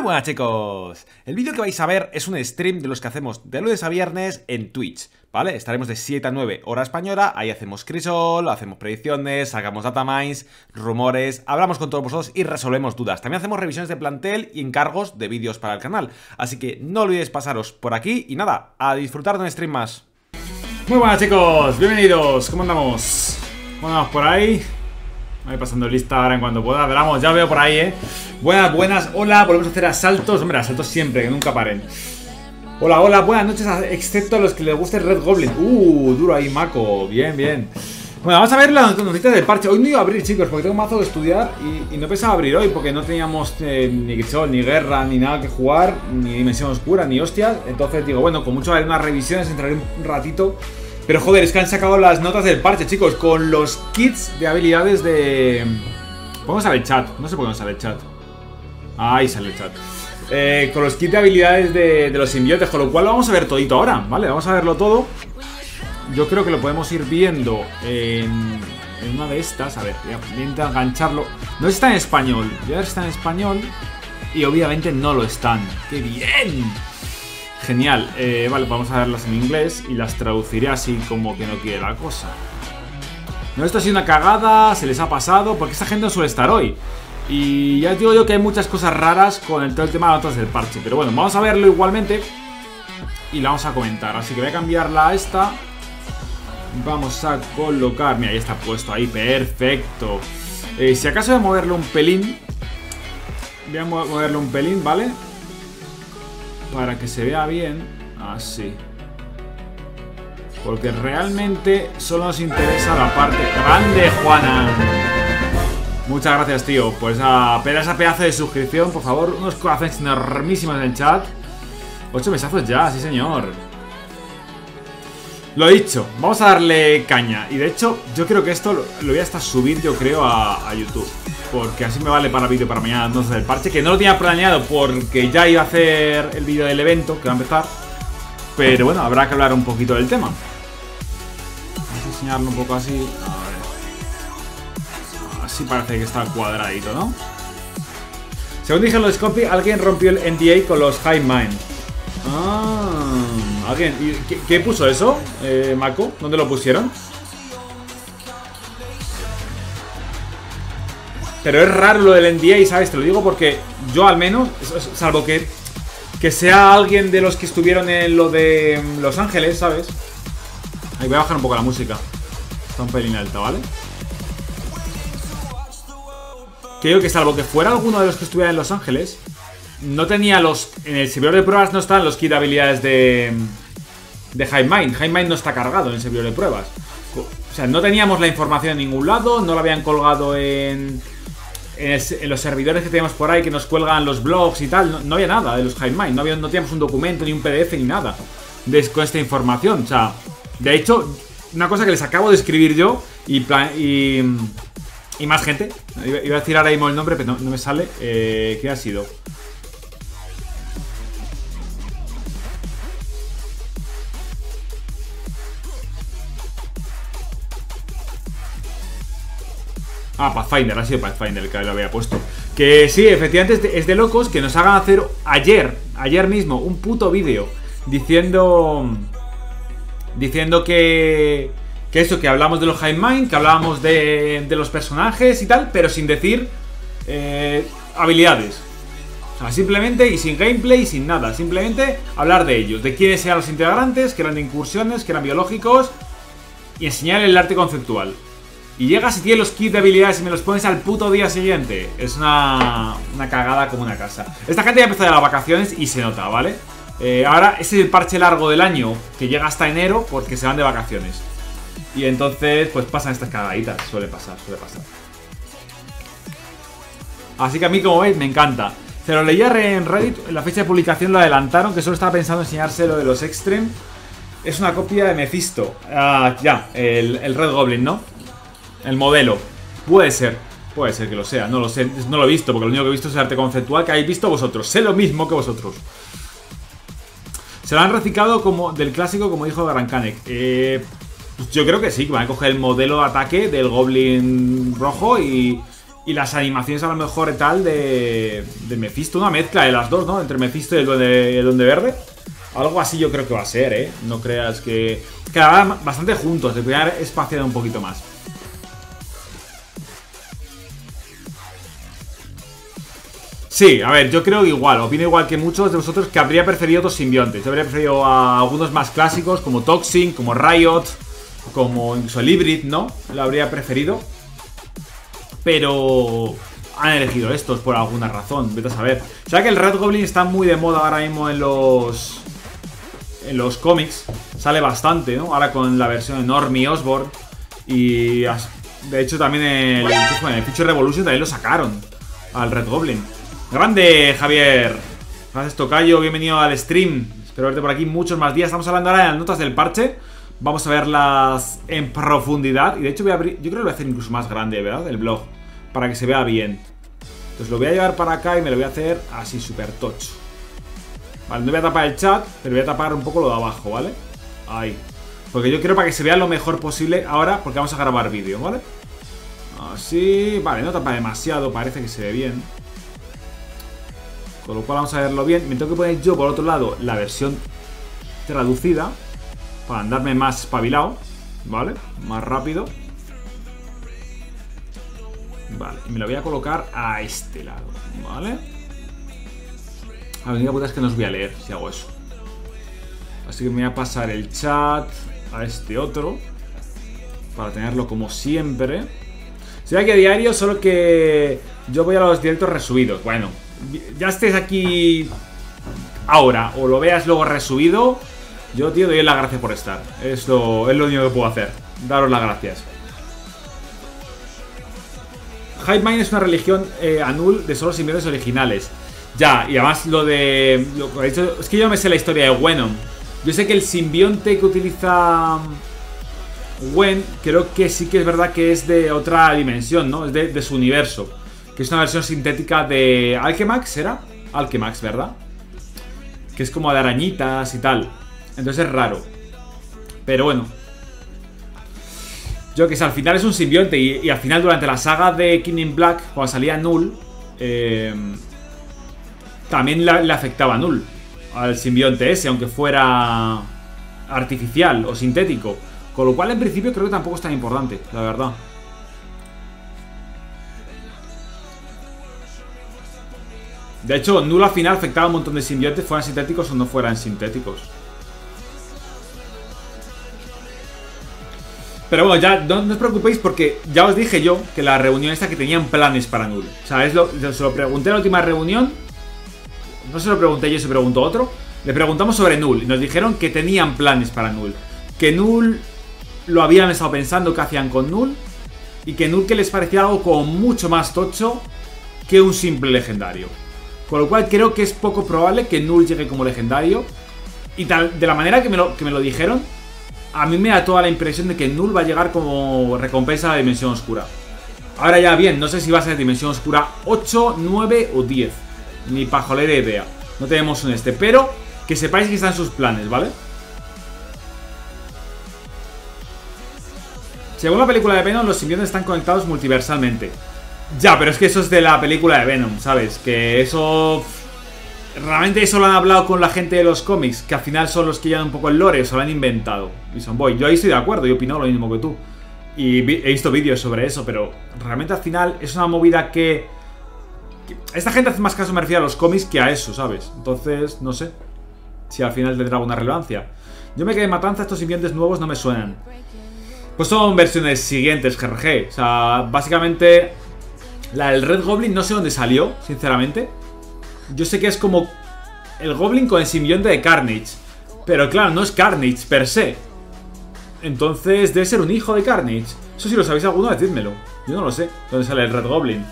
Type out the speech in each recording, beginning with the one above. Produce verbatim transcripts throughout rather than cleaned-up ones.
buenas chicos, el vídeo que vais a ver es un stream de los que hacemos de lunes a viernes en Twitch, ¿vale? Estaremos de siete a nueve hora española, ahí hacemos crisol, hacemos predicciones, sacamos datamines, rumores, hablamos con todos vosotros y resolvemos dudas. También hacemos revisiones de plantel y encargos de vídeos para el canal, así que no olvidéis pasaros por aquí y nada, a disfrutar de un stream más. Muy buenas chicos, bienvenidos, ¿cómo andamos? ¿Cómo andamos por ahí? Voy pasando lista ahora en cuanto pueda. Veramos, ya veo por ahí, eh. Buenas, buenas, hola, volvemos a hacer asaltos. Hombre, asaltos siempre, que nunca paren. Hola, hola, buenas noches, excepto a los que les guste el Red Goblin. Uh, duro ahí, Mako, bien, bien. Bueno, vamos a ver las noticias del parche. Hoy no iba a abrir, chicos, porque tengo mazo de estudiar y, y no pensaba abrir hoy, porque no teníamos eh, ni Grisol, ni Guerra, ni nada que jugar, ni Dimensión Oscura, ni hostias. Entonces digo, bueno, con mucho haré unas revisiones, entraré un ratito. Pero joder, es que han sacado las notas del parche, chicos, con los kits de habilidades de... Podemos ver el chat, no sé por qué no sale el chat. Ahí sale el chat. Eh, con los kits de habilidades de, de los simbiontes, con lo cual lo vamos a ver todito ahora, ¿vale? Vamos a verlo todo. Yo creo que lo podemos ir viendo en, en una de estas. A ver, voy a intentar engancharlo. No está en español, voy a ver si está en español. Y obviamente no lo están. ¡Qué bien! Genial, eh, vale, vamos a verlas en inglés y las traduciré así como que no quiere la cosa. No, esto ha sido una cagada, se les ha pasado, porque esta gente no suele estar hoy. Y ya digo yo que hay muchas cosas raras con el, todo el tema de notas del parche. Pero bueno, vamos a verlo igualmente y la vamos a comentar. Así que voy a cambiarla a esta. Vamos a colocar, mira, ahí está puesto, ahí, perfecto. eh, Si acaso voy a moverlo un pelín. Voy a moverlo un pelín, ¿vale? Para que se vea bien. Así. Porque realmente solo nos interesa la parte grande, Juana. Muchas gracias, tío, por esa, esa pedazo de suscripción. Por favor, unos corazones enormísimos en el chat. Ocho mesazos ya, sí señor. Lo dicho, vamos a darle caña. Y de hecho, yo creo que esto lo, lo voy a hasta subir, yo creo, a, a YouTube. Porque así me vale para vídeo para mañana, entonces el parche. Que no lo tenía planeado porque ya iba a hacer el vídeo del evento, que va a empezar. Pero bueno, habrá que hablar un poquito del tema. Vamos a enseñarlo un poco así. A ver. Así parece que está cuadradito, ¿no? Según dije los Scopy, alguien rompió el N D A con los Hive Mind. Ah, ¿alguien? ¿Y qué, qué puso eso, eh, Mako? ¿Dónde lo pusieron? Pero es raro lo del N D A, ¿sabes? Te lo digo porque yo al menos, salvo que que sea alguien de los que estuvieron en lo de Los Ángeles, ¿sabes? Ahí voy a bajar un poco la música. Está un pelín alta, ¿vale? Que digo que salvo que fuera alguno de los que estuviera en Los Ángeles, no tenía los... En el servidor de pruebas no están los kits de habilidades de... De Hive Mind. Hive Mind no está cargado en el servidor de pruebas. O sea, no teníamos la información en ningún lado, no la habían colgado en... En, el, en los servidores que tenemos por ahí que nos cuelgan los blogs y tal, no, no había nada de los Hive Mind, no, había, no teníamos un documento ni un P D F ni nada de, con esta información. O sea, de hecho, una cosa que les acabo de escribir yo y, y, y más gente, iba, iba a decir ahora mismo el nombre, pero no, no me sale. eh, ¿Qué ha sido? Ah, Pathfinder, ha sido Pathfinder el que lo había puesto. Que sí, efectivamente es de, es de locos que nos hagan hacer ayer, ayer mismo, un puto vídeo diciendo Diciendo que Que eso, que hablamos de los Hive Mind, que hablábamos de, de los personajes y tal, pero sin decir eh, habilidades. O sea, simplemente, y sin gameplay, sin nada. Simplemente hablar de ellos, de quiénes eran los integrantes, que eran de incursiones, que eran biológicos, y enseñar el arte conceptual. Y llegas y tienes los kits de habilidades y me los pones al puto día siguiente. Es una, una cagada como una casa. Esta gente ya empezó ya las vacaciones y se nota, ¿vale? Eh, ahora ese es el parche largo del año, que llega hasta enero porque se van de vacaciones. Y entonces pues pasan estas cagaditas. Suele pasar, suele pasar. Así que a mí, como veis, me encanta. Se lo leía en Reddit, en la fecha de publicación lo adelantaron, que solo estaba pensando en enseñarse lo de los Extreme. Es una copia de Mephisto. Ah, ya, el, el Red Goblin, ¿no? El modelo. Puede ser. Puede ser que lo sea. No lo sé. No lo he visto. Porque lo único que he visto es el arte conceptual que habéis visto vosotros. Sé lo mismo que vosotros. Se lo han reciclado como del clásico, como dijo Garankanek. Eh, pues yo creo que sí. Que van a coger el modelo de ataque del Goblin rojo y, Y las animaciones a lo mejor y tal de, de Mephisto, una mezcla de las dos, ¿no? Entre Mephisto y el Duende, el Duende Verde. Algo así yo creo que va a ser, ¿eh? No creas que... Quedarán bastante juntos, de poder espaciar un poquito más. Sí, a ver, yo creo igual, opino igual que muchos de vosotros que habría preferido otros simbiontes. Yo habría preferido a algunos más clásicos como Toxin, como Riot, como incluso el Hybrid, ¿no? Lo habría preferido. Pero han elegido estos por alguna razón, vete a saber. O sea que el Red Goblin está muy de moda ahora mismo en los... En los cómics. Sale bastante, ¿no? Ahora con la versión de Normie Osborn. Y de hecho también el, en el Future Revolution también lo sacaron al Red Goblin. Grande, Javier. Gracias, tocayo, bienvenido al stream. Espero verte por aquí muchos más días. Estamos hablando ahora de las notas del parche. Vamos a verlas en profundidad. Y de hecho voy a abrir, yo creo que lo voy a hacer incluso más grande, ¿verdad? El blog, para que se vea bien. Entonces lo voy a llevar para acá y me lo voy a hacer así súper tocho. Vale, no voy a tapar el chat, pero voy a tapar un poco lo de abajo, ¿vale? Ahí. Porque yo quiero para que se vea lo mejor posible ahora, porque vamos a grabar vídeo, ¿vale? Así, vale, no tapa demasiado, parece que se ve bien. Con lo cual vamos a verlo bien. Me tengo que poner yo por otro lado la versión traducida para andarme más espabilado, ¿vale? Más rápido. Vale, y me lo voy a colocar a este lado, ¿vale? La única puta es que no os voy a leer si hago eso. Así que me voy a pasar el chat a este otro para tenerlo como siempre. Será que a diario, solo que yo voy a los directos resubidos. Bueno, ya estés aquí ahora o lo veas luego resubido, yo, tío, doy las gracias por estar. Es lo, es lo único que puedo hacer. Daros las gracias. Hive Mind es una religión eh, anul de solo simbiontes originales. Ya, y además lo de... Lo que he dicho, es que yo no me sé la historia de Venom. Yo sé que el simbionte que utiliza Gwen, creo que sí que es verdad que es de otra dimensión, ¿no? Es de, de su universo. Que es una versión sintética de Alchemax, ¿era? Alchemax, ¿verdad? Que es como de arañitas y tal. Entonces es raro. Pero bueno. Yo que sé, al final es un simbionte. Y, y al final durante la saga de King in Black, cuando salía Null, eh, también le, le afectaba a Null, al simbionte ese, aunque fuera artificial o sintético. Con lo cual en principio creo que tampoco es tan importante, la verdad. De hecho, Null al final afectaba a un montón de simbiontes, fueran sintéticos o no fueran sintéticos. Pero bueno, ya no, no os preocupéis porque ya os dije yo que la reunión esta que tenían planes para Null. O sea, es lo, se lo pregunté en la última reunión. No se lo pregunté yo, se preguntó otro. Le preguntamos sobre Null y nos dijeron que tenían planes para Null. Que Null lo habían estado pensando que hacían con Null. Y que Null que les parecía algo como mucho más tocho que un simple legendario. Con lo cual creo que es poco probable que Null llegue como legendario. Y tal, de la manera que me lo, que me lo dijeron, a mí me da toda la impresión de que Null va a llegar como recompensa a la Dimensión Oscura. Ahora ya bien, no sé si va a ser Dimensión Oscura ocho, nueve o diez. Ni pajolera idea. No tenemos un este, pero que sepáis que están sus planes, ¿vale? Según la película de Venom, los simbiontes están conectados multiversalmente. Ya, pero es que eso es de la película de Venom, ¿sabes? Que eso... Realmente eso lo han hablado con la gente de los cómics, que al final son los que llevan un poco el lore, se lo han inventado. Y son boy. Yo ahí estoy de acuerdo, yo opino lo mismo que tú. Y he visto vídeos sobre eso, pero realmente al final es una movida que... que esta gente hace más caso, me refiero a los cómics, que a eso, ¿sabes? Entonces, no sé si al final tendrá alguna relevancia. Yo me quedé en Matanza, estos simbiontes nuevos no me suenan. Pues son versiones siguientes, G R G. O sea, básicamente... La del Red Goblin no sé dónde salió, sinceramente. Yo sé que es como el Goblin con el simbionte de Carnage. Pero claro, no es Carnage per se. Entonces debe ser un hijo de Carnage. Eso si lo sabéis alguno, decídmelo. Yo no lo sé, dónde sale el Red Goblin.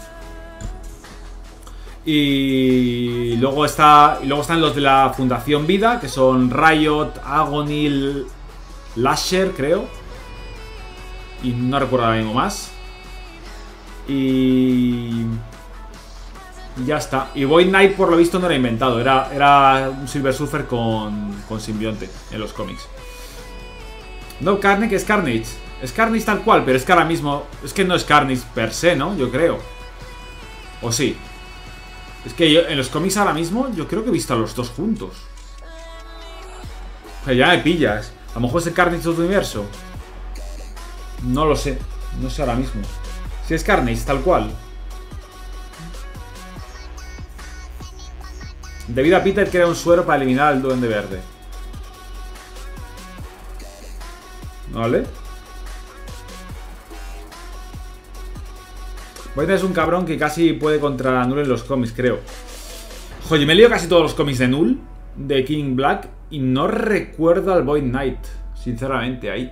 Y luego está y luego están los de la Fundación Vida, que son Riot, Agony, Lasher, creo. Y no recuerdo ahora mismo más. Y... ya está. Y Void Knight por lo visto no era inventado. Era, era un Silver Surfer con, con simbionte en los cómics. No, Carnage es Carnage. Es Carnage tal cual, pero es que ahora mismo... Es que no es Carnage per se, ¿no? Yo creo. ¿O sí? Es que yo en los cómics ahora mismo yo creo que he visto a los dos juntos. O sea, ya me pillas. A lo mejor es el Carnage de otro universo. No lo sé. No sé ahora mismo. Si es Carnage, tal cual. Debido a Peter crea un suero para eliminar al Duende Verde. ¿Vale? Void es un cabrón que casi puede contra Null en los cómics, creo. Joder, me he leído casi todos los cómics de Null, de King Black, y no recuerdo al Void Knight, sinceramente, ahí.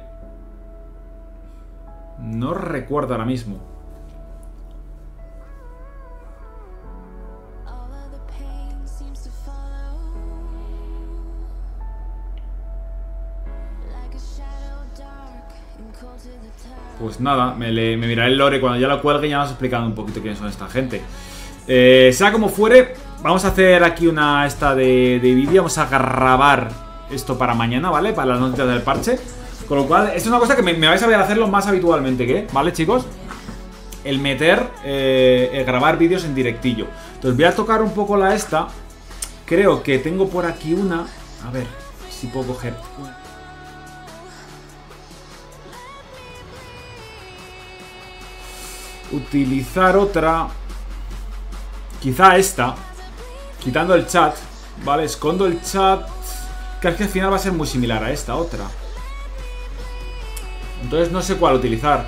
No recuerdo ahora mismo. Pues nada, me, le, me miraré el lore cuando ya lo cuelgue y ya nos explicando un poquito quiénes son esta gente. Eh, sea como fuere, vamos a hacer aquí una esta de, de vídeo. Vamos a grabar esto para mañana, ¿vale? Para las noticias del parche. Con lo cual, esto es una cosa que me, me vais a ver hacerlo más habitualmente, ¿qué? ¿Vale, chicos? El meter, eh, el grabar vídeos en directillo. Entonces voy a tocar un poco la esta. Creo que tengo por aquí una. A ver si puedo coger. Utilizar otra. Quizá esta. Quitando el chat. Vale, escondo el chat. Que es que al final va a ser muy similar a esta otra. Entonces no sé cuál utilizar.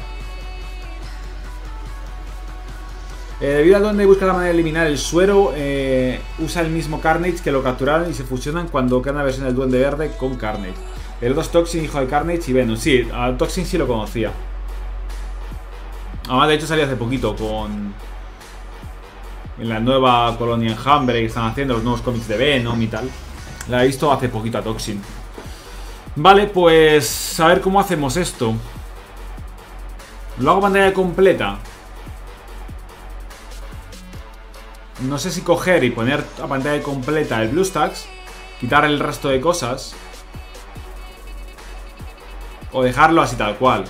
eh, Debido a donde busca la manera de eliminar el suero, eh, usa el mismo Carnage que lo capturaron y se fusionan cuando queda una versión del Duende Verde con Carnage. El dos Toxin, hijo de Carnage y Venom. Sí, a Toxin sí lo conocía. Además, de hecho, salió hace poquito con... En la nueva colonia Enjambre que están haciendo, los nuevos cómics de Venom y tal. La he visto hace poquito a Toxin. Vale, pues... A ver cómo hacemos esto. ¿Lo hago pantalla completa? No sé si coger y poner a pantalla completa el BlueStacks, quitar el resto de cosas, o dejarlo así tal cual.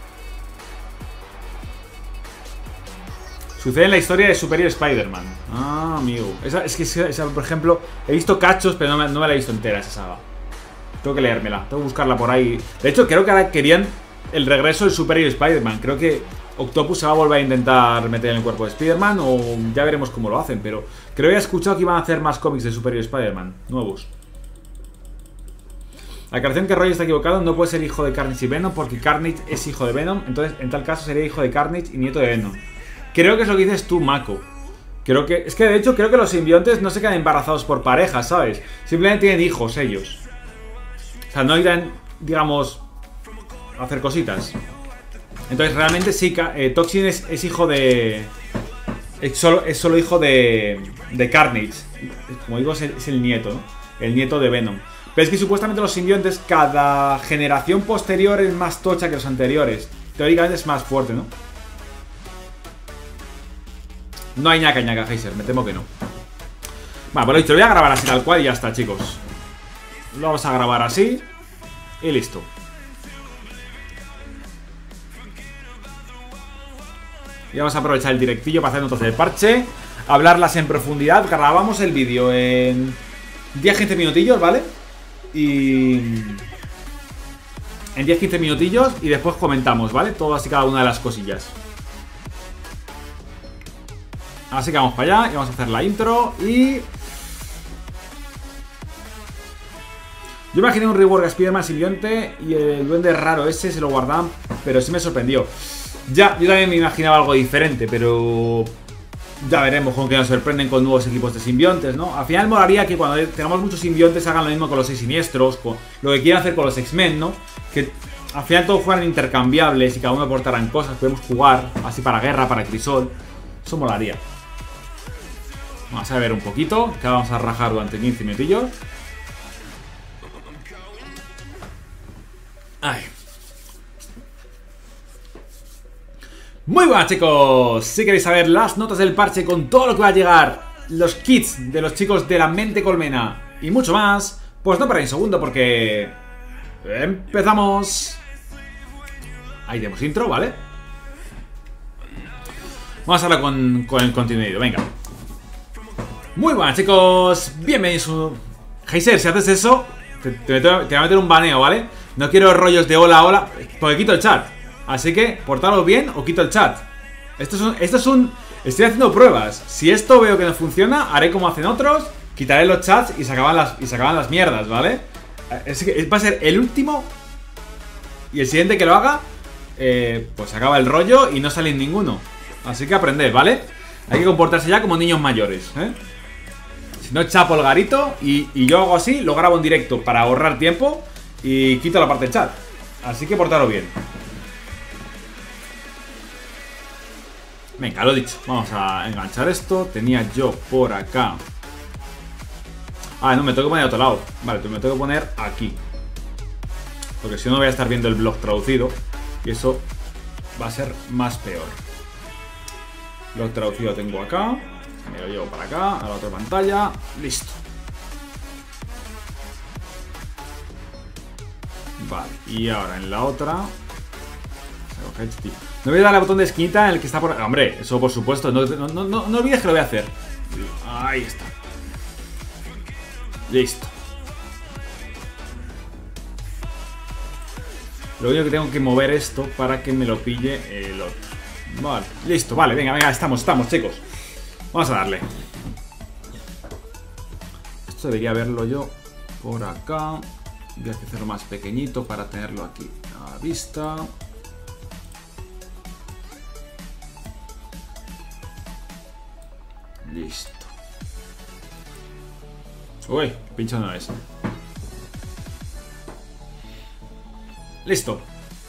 Sucede en la historia de Superior Spider-Man. Ah, amigo. Esa, es que, esa, por ejemplo, he visto cachos, pero no me, no me la he visto entera esa saga. Tengo que leérmela, tengo que buscarla por ahí. De hecho, creo que ahora querían el regreso del Superior Spider-Man. Creo que Octopus se va a volver a intentar meter en el cuerpo de Spider-Man, o ya veremos cómo lo hacen. Pero creo que he escuchado que iban a hacer más cómics de Superior Spider-Man nuevos. La aclaración que Roy está equivocado, no puede ser hijo de Carnage y Venom, porque Carnage es hijo de Venom. Entonces, en tal caso, sería hijo de Carnage y nieto de Venom. Creo que es lo que dices tú, Mako. Creo que... Es que de hecho creo que los simbiontes no se quedan embarazados por parejas, ¿sabes? Simplemente tienen hijos ellos. O sea, no irán, digamos, a hacer cositas. Entonces realmente sí, eh, Toxin es, es hijo de... Es solo, es solo hijo de... De Carnage. Como digo, es el, es el nieto, ¿no? El nieto de Venom. Pero es que supuestamente los simbiontes, cada generación posterior es más tocha que los anteriores. Teóricamente es más fuerte, ¿no? No hay ñaca ñaca, Heiser, me temo que no. Vale, pues lo dicho, lo voy a grabar así tal cual y ya está, chicos. Lo vamos a grabar así y listo. Y vamos a aprovechar el directillo para hacer notas del parche, hablarlas en profundidad. Grabamos el vídeo en diez a quince minutillos, ¿vale? Y... En diez a quince minutillos y después comentamos, ¿vale? Todas y cada una de las cosillas. Así que vamos para allá y vamos a hacer la intro y... Yo imaginé un rework a Spider-Man simbionte y el duende raro ese se lo guardaban, pero sí me sorprendió. Ya, yo también me imaginaba algo diferente, pero... Ya veremos con qué nos sorprenden con nuevos equipos de simbiontes, ¿no? Al final molaría que cuando tengamos muchos simbiontes hagan lo mismo con los seis siniestros, con lo que quieran hacer con los X-Men, ¿no? Que al final todos fueran intercambiables y cada uno aportaran cosas, podemos jugar así para guerra, para crisol. Eso molaría. Vamos a ver un poquito, que vamos a rajar durante quince minutillos. Ay. Muy buenas, chicos. Si queréis saber las notas del parche con todo lo que va a llegar, los kits de los chicos de la Mente Colmena y mucho más, pues no paréis un segundo porque... ¡Empezamos! Ahí tenemos intro, ¿vale? Vamos a hablar con, con el contenido, venga. Muy buenas, chicos. Bienvenidos. Heiser, si haces eso, te, te, te voy a meter un baneo, ¿vale? No quiero rollos de hola, hola, porque quito el chat. Así que, portaros bien o quito el chat. Esto es un... Esto es un estoy haciendo pruebas. Si esto veo que no funciona, haré como hacen otros. Quitaré los chats y se acaban las, y se acaban las mierdas, ¿vale? Es que va a ser el último. Y el siguiente que lo haga, eh, pues acaba el rollo y no sale ninguno. Así que aprended, ¿vale? Hay que comportarse ya como niños mayores, ¿eh? Si no, chapo el garito y, y yo hago así, lo grabo en directo para ahorrar tiempo y quito la parte del chat. Así que portaros bien. Venga, lo dicho. Vamos a enganchar esto. Tenía yo por acá. Ah, no, me tengo que poner a otro lado. Vale, pues me tengo que poner aquí. Porque si no voy a estar viendo el blog traducido. Y eso va a ser más peor. Blog traducido tengo acá. Me lo llevo para acá, a la otra pantalla. Listo. Vale, y ahora en la otra. No voy a darle al botón de esquinita en el que está por... Hombre, eso por supuesto. No, no, no, no olvides que lo voy a hacer. Ahí está. Listo. Lo único que tengo que mover esto para que me lo pille el otro. Vale, listo, vale, venga, venga, estamos, estamos, chicos. Vamos a darle. Esto debería verlo yo por acá. Voy a hacerlo más pequeñito para tenerlo aquí a la vista. Listo. Uy, pincho no es. Listo.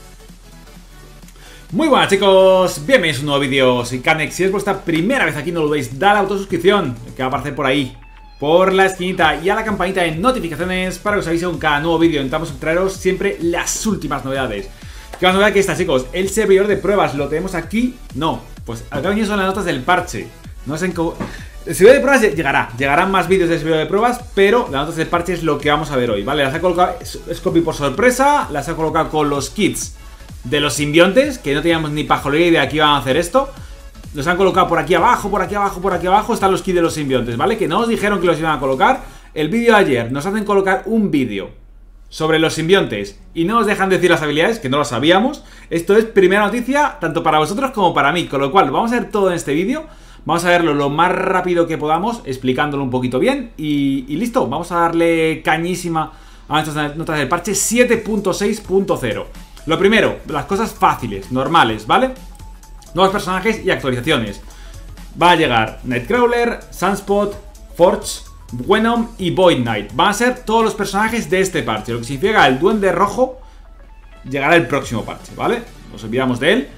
Muy buenas, chicos, bienvenidos a un nuevo vídeo. Soy Canex. Si es vuestra primera vez aquí, no lo veis, dale a la autosuscripción que va a aparecer por ahí, por la esquinita, y a la campanita de notificaciones para que os avise con cada nuevo vídeo. Intentamos traeros siempre las últimas novedades. ¿Qué más novedad que esta, chicos? El servidor de pruebas, ¿lo tenemos aquí? No, pues acá son las notas del parche. No sé en cómo... El servidor de pruebas llegará, llegarán más vídeos del servidor de pruebas, pero las notas del parche es lo que vamos a ver hoy, ¿vale? Las he colocado, es copy por sorpresa, las he colocado con los kits de los simbiontes, que no teníamos ni pajolera idea de que iban a hacer esto. Los han colocado por aquí abajo, por aquí abajo, por aquí abajo, están los kits de los simbiontes, ¿vale? Que no nos dijeron que los iban a colocar. El vídeo de ayer nos hacen colocar un vídeo sobre los simbiontes y no nos dejan decir las habilidades, que no lo sabíamos. Esto es primera noticia, tanto para vosotros como para mí, con lo cual vamos a ver todo en este vídeo. Vamos a verlo lo más rápido que podamos, explicándolo un poquito bien. Y, y listo, vamos a darle cañísima a estas notas del parche siete punto seis punto cero. Lo primero, las cosas fáciles, normales, ¿vale? Nuevos personajes y actualizaciones. Va a llegar Nightcrawler, Sunspot, Forge, Venom y Void Knight. Van a ser todos los personajes de este parche. Lo que significa el Duende Rojo llegará el próximo parche, ¿vale? Nos olvidamos de él.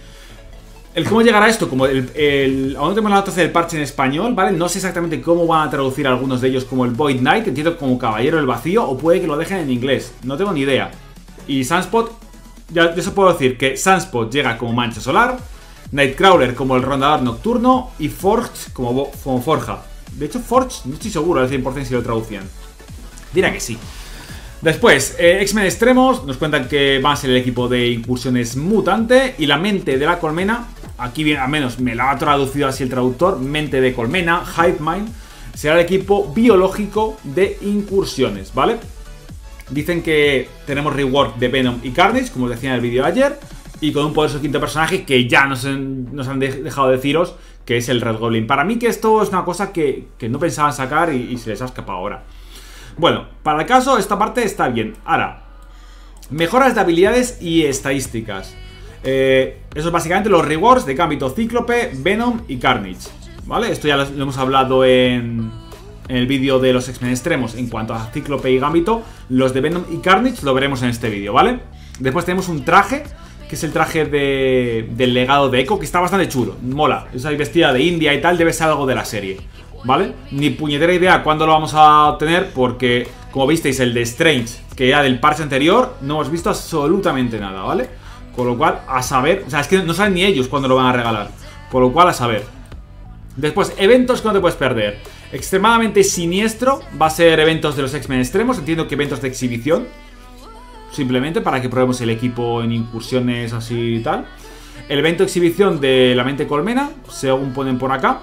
El cómo llegará esto, como el, el aún no tenemos la nota del parche en español, ¿vale? No sé exactamente cómo van a traducir algunos de ellos como el Void Knight, entiendo como Caballero del Vacío, o puede que lo dejen en inglés, no tengo ni idea. Y Sunspot, ya, ya se puedo decir que Sunspot llega como Mancha Solar, Nightcrawler como el Rondador Nocturno y Forge como, como Forja. De hecho Forge no estoy seguro al cien por cien si lo traducían. Dirá que sí. Después, eh, X-Men Extremos nos cuentan que va a ser el equipo de incursiones mutante. Y la mente de la colmena, aquí bien, al menos me la ha traducido así el traductor, mente de colmena, Hive Mind, será el equipo biológico de incursiones, ¿vale? Dicen que tenemos rework de Venom y Carnage, como os decía en el vídeo de ayer, y con un poderoso quinto personaje que ya nos, nos han de, dejado deciros, que es el Red Goblin. Para mí que esto es una cosa que, que no pensaban sacar y, y se les ha escapado ahora. Bueno, para el caso, esta parte está bien. Ahora, mejoras de habilidades y estadísticas. eh, Eso es básicamente los rewards de Gambito, Cíclope, Venom y Carnage, ¿vale? Esto ya lo, lo hemos hablado en, en el vídeo de los X-Men Extremos. En cuanto a Cíclope y Gambito, los de Venom y Carnage lo veremos en este vídeo, ¿vale? Después tenemos un traje, que es el traje de, del legado de Echo, que está bastante chulo, mola. Esa vestida de India y tal, debe ser algo de la serie, ¿vale? Ni puñetera idea cuándo lo vamos a obtener, porque, como visteis, el de Strange, que era del parche anterior, no hemos visto absolutamente nada, ¿vale? Con lo cual, a saber... O sea, es que no saben ni ellos cuándo lo van a regalar. Con lo cual, a saber. Después, eventos que no te puedes perder. Extremadamente siniestro va a ser eventos de los X-Men Extremos. Entiendo que eventos de exhibición, simplemente para que probemos el equipo en incursiones así y tal. el evento exhibición de la mente colmena, según ponen por acá.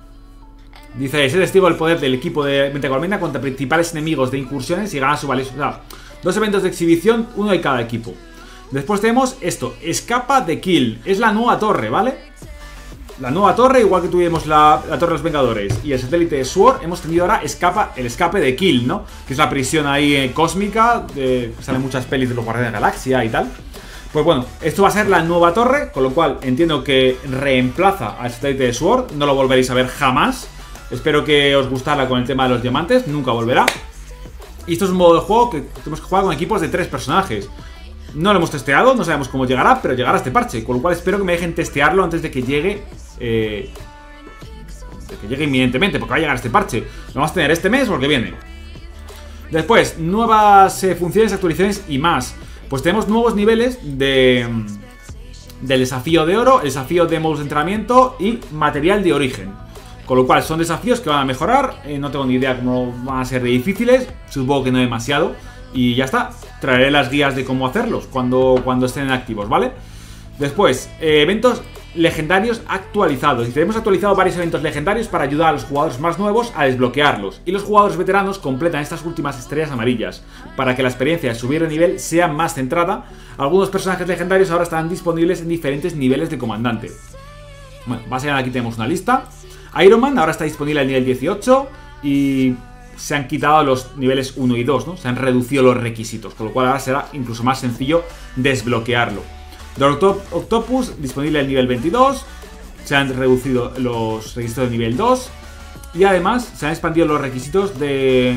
Dice, es testigo del poder del equipo de mente colmena contra principales enemigos de incursiones y gana su valioso... O sea, dos eventos de exhibición, uno de cada equipo. Después tenemos esto, escapa de kill. Es la nueva torre, ¿vale? La nueva torre, igual que tuvimos la, la torre de los Vengadores y el satélite de Sword, hemos tenido ahora escapa, el escape de kill, ¿no? Que es la prisión ahí eh, cósmica, de, que salen muchas pelis de los Guardianes de la Galaxia y tal. Pues bueno, esto va a ser la nueva torre, con lo cual entiendo que reemplaza al satélite de Sword. No lo volveréis a ver jamás. Espero que os gustara con el tema de los diamantes, nunca volverá. Y esto es un modo de juego que tenemos que jugar con equipos de tres personajes. No lo hemos testeado, no sabemos cómo llegará, pero llegará este parche. Con lo cual espero que me dejen testearlo antes de que llegue... Eh, de que llegue inminentemente, porque va a llegar este parche. Lo vamos a tener este mes porque viene. Después, nuevas eh, funciones, actualizaciones y más. Pues tenemos nuevos niveles de... del desafío de oro, el desafío de modos de entrenamiento y material de origen. Con lo cual son desafíos que van a mejorar. eh, No tengo ni idea cómo van a ser de difíciles. Supongo que no demasiado. Y ya está, traeré las guías de cómo hacerlos cuando, cuando estén activos, ¿vale? Después, eh, eventos legendarios actualizados. Y tenemos actualizado varios eventos legendarios para ayudar a los jugadores más nuevos a desbloquearlos. Y los jugadores veteranos completan estas últimas estrellas amarillas para que la experiencia de subir de nivel sea más centrada. Algunos personajes legendarios ahora estarán disponibles en diferentes niveles de comandante. Bueno, básicamente aquí tenemos una lista. Iron Man ahora está disponible al nivel dieciocho y... se han quitado los niveles uno y dos, ¿no? Se han reducido los requisitos, con lo cual ahora será incluso más sencillo desbloquearlo. Doctor Octopus, disponible al nivel veintidós. Se han reducido los requisitos de nivel dos. Y además se han expandido los requisitos de...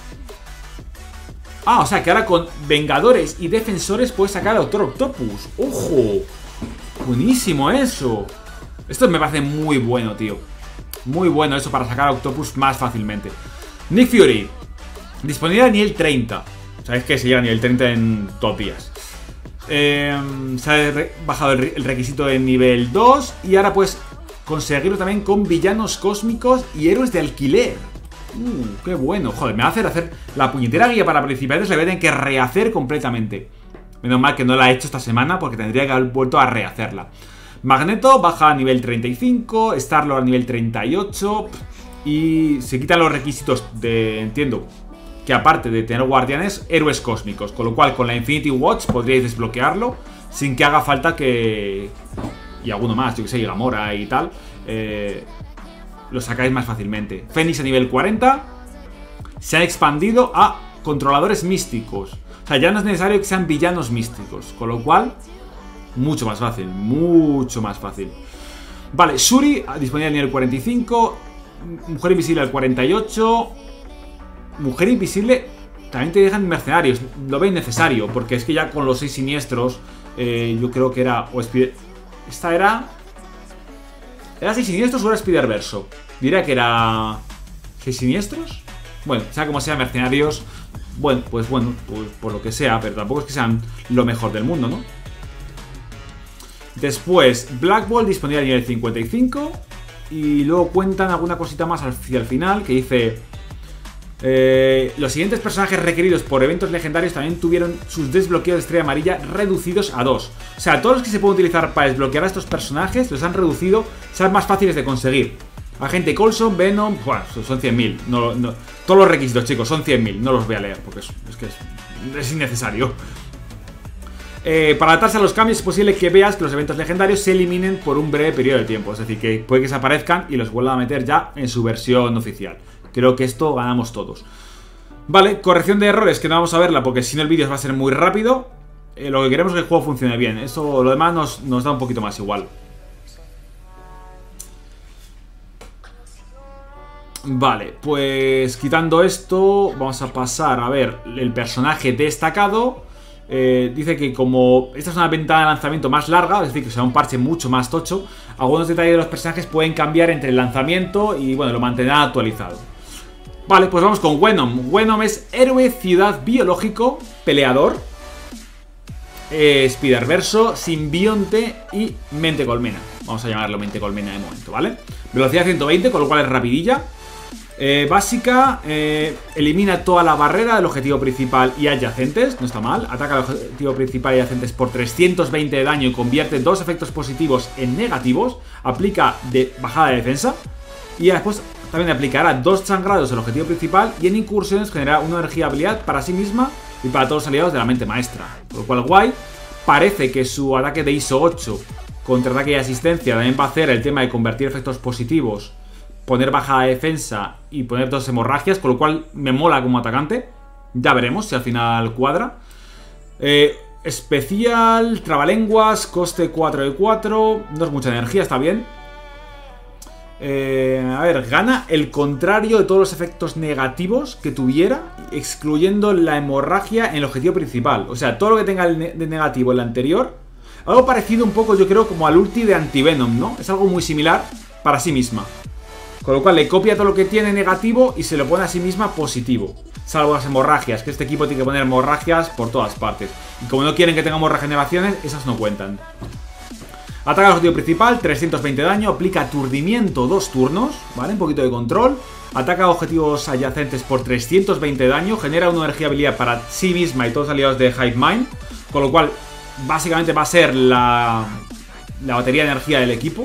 Ah, o sea que ahora con Vengadores y Defensores puedes sacar a Doctor Octopus. ¡Ojo! Buenísimo eso. Esto me parece muy bueno, tío. Muy bueno eso para sacar a Octopus más fácilmente. Nick Fury, disponible a nivel treinta. Sabéis que se llega a nivel treinta en dos días. eh, Se ha re bajado el, re el requisito de nivel dos. Y ahora puedes conseguirlo también con villanos cósmicos y héroes de alquiler. Uh, qué bueno. Joder, me va a hacer hacer la puñetera guía para principiantes. La voy a tener que rehacer completamente. Menos mal que no la he hecho esta semana, porque tendría que haber vuelto a rehacerla. Magneto baja a nivel treinta y cinco. Star-Lord a nivel treinta y ocho. Y se quitan los requisitos de... Entiendo que aparte de tener guardianes, héroes cósmicos. Con lo cual con la Infinity Watch podríais desbloquearlo sin que haga falta que... Y alguno más, yo que sé, Gamora y tal, eh, lo sacáis más fácilmente. Fénix a nivel cuarenta. Se ha expandido a controladores místicos. O sea, ya no es necesario que sean villanos místicos. Con lo cual, mucho más fácil. Mucho más fácil. Vale, Shuri disponible al nivel cuarenta y cinco. Mujer Invisible al cuarenta y ocho. Mujer Invisible también te dejan mercenarios. Lo veis necesario, porque es que ya con los seis siniestros, eh, yo creo que era... O Spider... Esta era... ¿Era seis siniestros o era Spider-Verso? Diría que era... ¿seis siniestros? Bueno, sea como sea, mercenarios. Bueno, pues bueno, pues por lo que sea. Pero tampoco es que sean lo mejor del mundo, ¿no? Después, Black Bolt disponible a nivel cincuenta y cinco. Y luego cuentan alguna cosita más hacia el final, que dice... Eh, los siguientes personajes requeridos por eventos legendarios también tuvieron sus desbloqueos de estrella amarilla reducidos a dos. O sea, todos los que se pueden utilizar para desbloquear a estos personajes los han reducido, sean más fáciles de conseguir. Agente Coulson, Venom, bueno, son cien mil. No, no, todos los requisitos, chicos, son cien mil. No los voy a leer porque es, es que es, es innecesario. Eh, para adaptarse a los cambios es posible que veas que los eventos legendarios se eliminen por un breve periodo de tiempo. Es decir, que puede que desaparezcan y los vuelvan a meter ya en su versión oficial. Creo que esto ganamos todos. Vale, corrección de errores, que no vamos a verla porque si no el vídeo va a ser muy rápido. eh, Lo que queremos es que el juego funcione bien. Eso, lo demás nos, nos da un poquito más igual. Vale, pues quitando esto, vamos a pasar a ver el personaje destacado. Eh, dice que como esta es una ventana de lanzamiento más larga, es decir, que será un parche mucho más tocho, algunos detalles de los personajes pueden cambiar entre el lanzamiento y bueno, lo mantendrá actualizado. Vale, pues vamos con Venom. Venom es héroe, ciudad, biológico, peleador, eh, Spider-Verso, simbionte y mente colmena. Vamos a llamarlo mente colmena de momento, ¿vale? Velocidad ciento veinte, con lo cual es rapidilla. Eh, básica, eh, elimina toda la barrera del objetivo principal y adyacentes, no está mal. Ataca al objetivo principal y adyacentes por trescientos veinte de daño y convierte dos efectos positivos en negativos. Aplica de bajada de defensa. Y después también aplicará dos sangrados al objetivo principal. Y en incursiones generará una energía habilidad para sí misma y para todos los aliados de la mente maestra. Por lo cual guay. Parece que su ataque de I S O ocho, contraataque y asistencia, también va a hacer el tema de convertir efectos positivos, poner bajada de defensa y poner dos hemorragias, con lo cual me mola como atacante. Ya veremos si al final cuadra. Eh, especial, trabalenguas, coste cuatro de cuatro, no es mucha energía, está bien. Eh, a ver, gana el contrario de todos los efectos negativos que tuviera, excluyendo la hemorragia en el objetivo principal. O sea, todo lo que tenga de negativo en la anterior. Algo parecido un poco, yo creo, como al ulti de Antivenom, ¿no? Es algo muy similar para sí misma. Con lo cual le copia todo lo que tiene negativo y se lo pone a sí misma positivo. Salvo las hemorragias, que este equipo tiene que poner hemorragias por todas partes. Y como no quieren que tengamos regeneraciones, esas no cuentan. Ataca al objetivo principal, trescientos veinte de daño, aplica aturdimiento dos turnos, ¿vale? Un poquito de control. Ataca a objetivos adyacentes por trescientos veinte de daño, genera una energía habilidad para sí misma y todos los aliados de Hive Mind. Con lo cual, básicamente va a ser la, la batería de energía del equipo.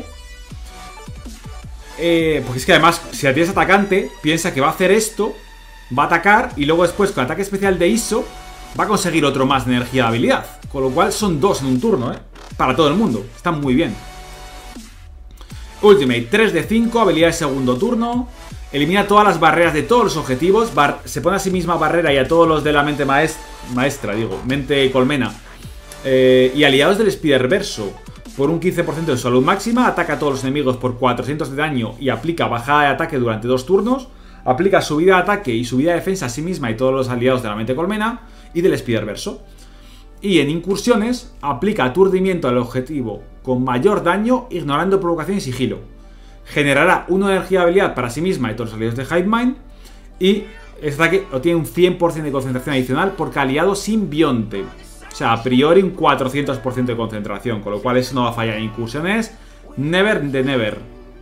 Eh, porque es que además, si la tienes atacante, piensa que va a hacer esto, va a atacar y luego después con ataque especial de I S O va a conseguir otro más de energía de habilidad. Con lo cual son dos en un turno, ¿eh? Para todo el mundo, está muy bien. Ultimate, tres de cinco, habilidad de segundo turno. Elimina todas las barreras de todos los objetivos. Bar se pone a sí misma barrera y a todos los de la mente maest maestra, digo, mente colmena. Eh, y aliados del Spider-Verso. Por un quince por ciento de salud máxima, ataca a todos los enemigos por cuatrocientos de daño y aplica bajada de ataque durante dos turnos. Aplica subida de ataque y subida de defensa a sí misma y todos los aliados de la mente colmena y del Spider-Verso. Y en incursiones, aplica aturdimiento al objetivo con mayor daño, ignorando provocación y sigilo. Generará una energía de habilidad para sí misma y todos los aliados de Hive Mind. Y este ataque obtiene un cien por ciento de concentración adicional por cada aliado simbionte. O sea, a priori un cuatrocientos por ciento de concentración, con lo cual eso no va a fallar en incursiones. Never de never.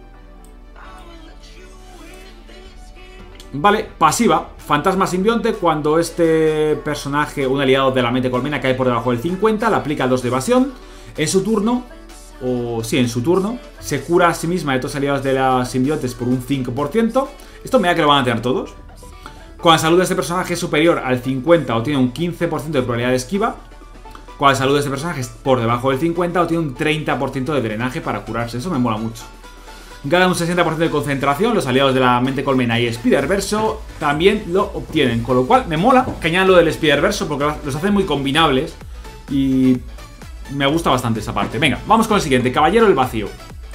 Vale, pasiva. Fantasma simbionte. Cuando este personaje, un aliado de la mente colmena, cae por debajo del cincuenta, le aplica dos de evasión. En su turno, o sí, en su turno, se cura a sí misma de todos los aliados de las simbiontes por un cinco por ciento. Esto me da que lo van a tener todos. Cuando la salud de este personaje es superior al cincuenta, obtiene un quince por ciento de probabilidad de esquiva. Cuando la salud de este personaje es por debajo del cincuenta, obtiene un treinta por ciento de drenaje para curarse. Eso me mola mucho. Gana un sesenta por ciento de concentración. Los aliados de la mente colmena y Spider-Verso también lo obtienen. Con lo cual me mola que añadan lo del Spider-Verso porque los hace muy combinables. Y me gusta bastante esa parte. Venga, vamos con el siguiente. Caballero del Vacío.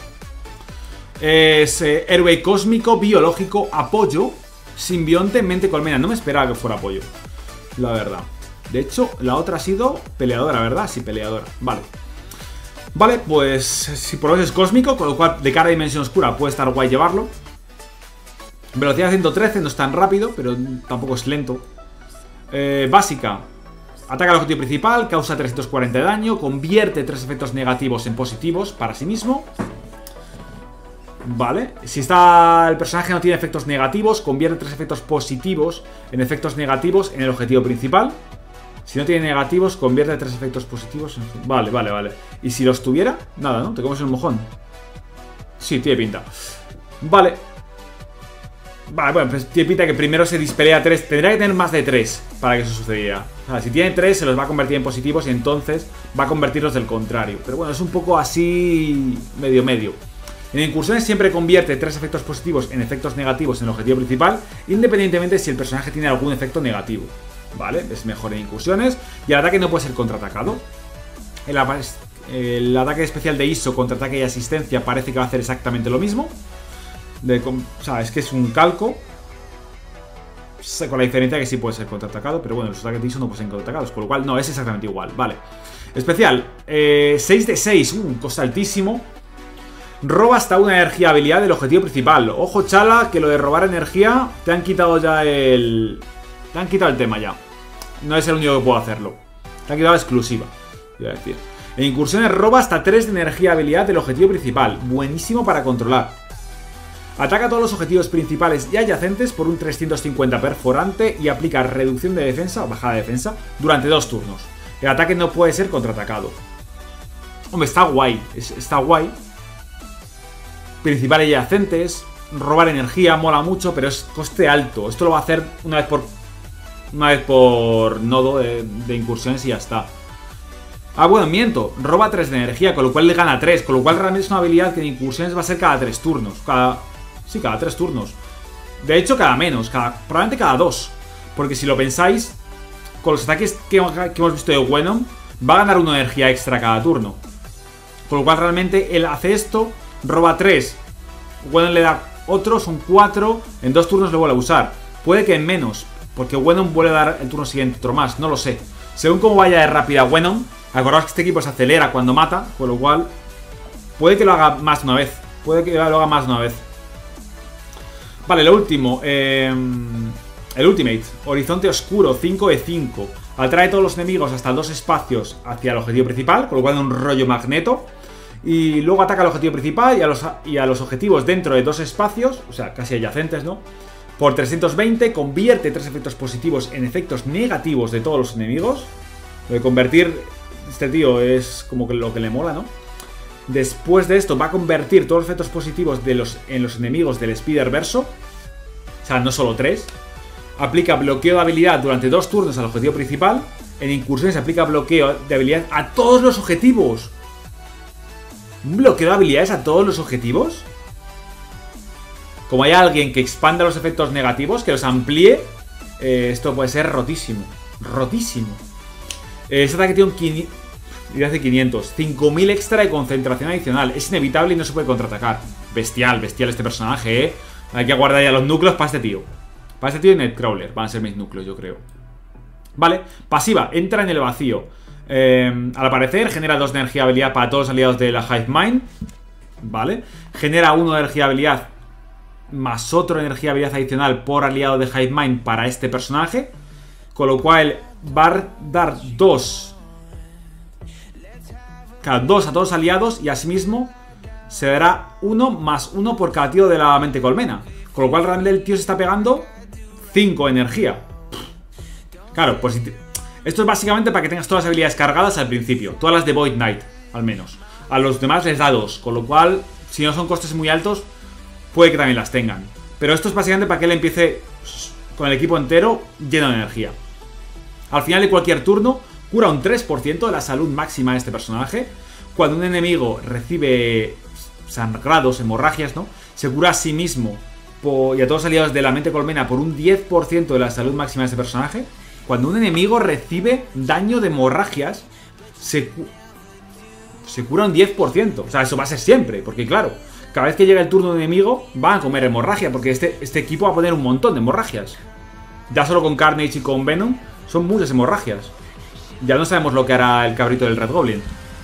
Es eh, héroe cósmico, biológico, apoyo, simbionte, mente colmena. No me esperaba que fuera apoyo, la verdad. De hecho, la otra ha sido peleadora, ¿verdad? Sí, peleadora. Vale. Vale, pues si por lo menos es cósmico, con lo cual de cara a dimensión oscura puede estar guay llevarlo. Velocidad ciento trece, no es tan rápido, pero tampoco es lento. Eh, básica. Ataca al objetivo principal, causa trescientos cuarenta de daño, convierte tres efectos negativos en positivos para sí mismo. Vale, si está el personaje no tiene efectos negativos, convierte tres efectos positivos en efectos negativos en el objetivo principal. Si no tiene negativos, convierte tres efectos positivos en... Vale, vale, vale. ¿Y si los tuviera? Nada, ¿no? Te comes el mojón. Sí, tiene pinta. Vale. Vale, bueno, pues tiene pinta que primero se dispelea tres. Tendría que tener más de tres para que eso sucediera. O sea, si tiene tres, se los va a convertir en positivos y entonces va a convertirlos del contrario. Pero bueno, es un poco así... medio medio. En incursiones siempre convierte tres efectos positivos en efectos negativos en el objetivo principal, independientemente si el personaje tiene algún efecto negativo. Vale, es mejor en incursiones. Y el ataque no puede ser contraatacado. El, el ataque especial de I S O, contraataque y asistencia, parece que va a hacer exactamente lo mismo. De, o sea, es que es un calco. Con la diferencia que sí puede ser contraatacado, pero bueno, los ataques de I S O no pueden ser contraatacados, con lo cual no, es exactamente igual. Vale. Especial, eh, seis de seis, un uh, coste altísimo. Roba hasta una energía habilidad del objetivo principal. Ojo, chala, que lo de robar energía te han quitado ya el... Te han quitado el tema ya. No es el único que puedo hacerlo. Te han quitado la exclusiva, iba a decir. En incursiones roba hasta tres de energía habilidad del objetivo principal. Buenísimo para controlar. Ataca a todos los objetivos principales y adyacentes por un trescientos cincuenta perforante y aplica reducción de defensa o bajada de defensa durante dos turnos. El ataque no puede ser contraatacado. Hombre, está guay, es, está guay. Principales y adyacentes, robar energía, mola mucho, pero es coste alto. Esto lo va a hacer una vez por una vez por nodo de, de incursiones y ya está. Ah, bueno, miento, roba tres de energía, con lo cual le gana tres, con lo cual realmente es una habilidad que en incursiones va a ser cada tres turnos. Cada... Sí, cada tres turnos. De hecho, cada menos, cada... probablemente cada dos. Porque si lo pensáis, con los ataques que, que hemos visto de Venom, va a ganar una energía extra cada turno. Con lo cual realmente él hace esto, roba tres, Venom le da otro, son cuatro, en dos turnos lo vuelve a usar. Puede que en menos, porque Venom vuelve a dar el turno siguiente otro más, no lo sé. Según cómo vaya de rápida Venom, acordaos que este equipo se acelera cuando mata, con lo cual puede que lo haga más de una vez. Puede que lo haga más de una vez. Vale, lo último, eh, el Ultimate, Horizonte Oscuro, cinco de cinco. Atrae a todos los enemigos hasta dos espacios hacia el objetivo principal, con lo cual da un rollo magneto. Y luego ataca al objetivo principal y a, los, y a los objetivos dentro de dos espacios, o sea, casi adyacentes, ¿no? Por trescientos veinte, convierte tres efectos positivos en efectos negativos de todos los enemigos. Lo de convertir, este tío es como que lo que le mola, ¿no? Después de esto va a convertir todos los efectos positivos de los, en los enemigos del Spider-Verso. O sea, no solo tres. Aplica bloqueo de habilidad durante dos turnos al objetivo principal. En incursiones aplica bloqueo de habilidad a todos los objetivos. ¿Un bloqueo de habilidades a todos los objetivos? Como hay alguien que expanda los efectos negativos, que los amplíe, eh, esto puede ser rotísimo. Rotísimo. Eh, este ataque tiene un quinientos... Y hace quinientos. cinco mil extra de concentración adicional. Es inevitable y no se puede contraatacar. Bestial, bestial este personaje, eh. Hay que guardar ya los núcleos para este tío. Para este tío y Nightcrawler. Van a ser mis núcleos, yo creo. Vale, pasiva. Entra en el vacío. Eh, al aparecer, genera dos de energía de habilidad para todos los aliados de la Hive Mind. Vale. Genera uno de energía de habilidad más otro de energía de habilidad adicional por aliado de Hive Mind para este personaje. Con lo cual va a dar dos... Cada dos a todos los aliados y asimismo se dará uno más uno por cada tío de la mente colmena. Con lo cual realmente el tío se está pegando cinco de energía. Claro, pues esto es básicamente para que tengas todas las habilidades cargadas al principio. Todas las de Void Knight, al menos. A los demás les da dos. Con lo cual, si no son costes muy altos, puede que también las tengan. Pero esto es básicamente para que él empiece con el equipo entero lleno de energía. Al final de cualquier turno cura un tres por ciento de la salud máxima de este personaje. Cuando un enemigo recibe sangrados, hemorragias, ¿no? Se cura a sí mismo por, y a todos los aliados de la mente colmena por un diez por ciento de la salud máxima de este personaje. Cuando un enemigo recibe daño de hemorragias, se, cu se cura un diez por ciento. O sea, eso va a ser siempre, porque claro, cada vez que llega el turno de un enemigo, van a comer hemorragia, porque este, este equipo va a poner un montón de hemorragias. Ya solo con Carnage y con Venom son muchas hemorragias. Ya no sabemos lo que hará el cabrito del Red Goblin.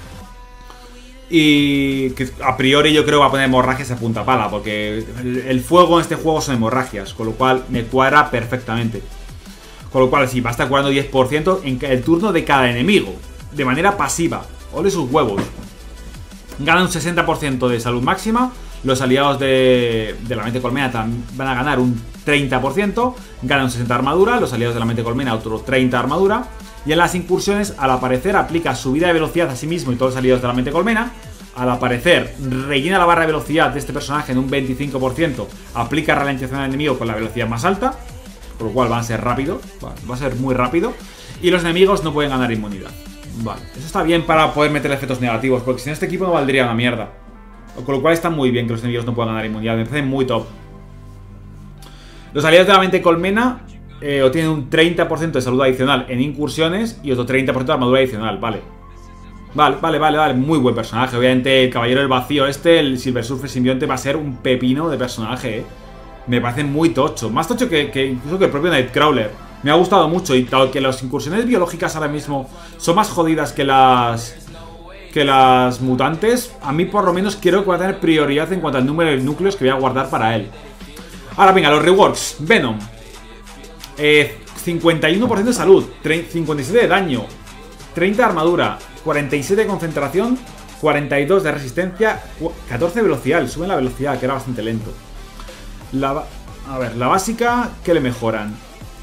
Y que a priori yo creo que va a poner hemorragias a punta pala, porque el, el fuego en este juego son hemorragias, con lo cual me cuadra perfectamente. Con lo cual sí, va a estar curando diez por ciento en el turno de cada enemigo, de manera pasiva. Ole sus huevos. Gana un sesenta por ciento de salud máxima. Los aliados de, de la mente colmena van a ganar un treinta por ciento. Gana un sesenta de armadura. Los aliados de la mente colmena otro treinta de armadura. Y en las incursiones, al aparecer, aplica subida de velocidad a sí mismo y todos los aliados de la mente colmena. Al aparecer, rellena la barra de velocidad de este personaje en un veinticinco por ciento. Aplica ralentización al enemigo con la velocidad más alta, por lo cual va a ser rápido. Va a ser muy rápido. Y los enemigos no pueden ganar inmunidad. Vale, eso está bien para poder meter efectos negativos, porque si no este equipo no valdría una mierda. Con lo cual está muy bien que los enemigos no puedan ganar inmunidad. Me parece muy top. Los aliados de la mente colmena Eh, obtienen un treinta por ciento de salud adicional en incursiones y otro treinta por ciento de armadura adicional, vale. Vale, vale, vale, vale, muy buen personaje. Obviamente el caballero del vacío este, el Silver Surfer simbionte, va a ser un pepino de personaje, eh. Me parece muy tocho, más tocho que, que incluso que el propio Nightcrawler. Me ha gustado mucho y dado que las incursiones biológicas ahora mismo son más jodidas que las... Que las mutantes, a mí por lo menos quiero que va a tener prioridad en cuanto al número de núcleos que voy a guardar para él. Ahora venga, los reworks. Venom. Eh, cincuenta y uno por ciento de salud, cincuenta y siete de daño, treinta de armadura, cuarenta y siete de concentración, cuarenta y dos de resistencia, catorce de velocidad, le suben la velocidad, que era bastante lento. La, a ver, la básica, ¿qué le mejoran?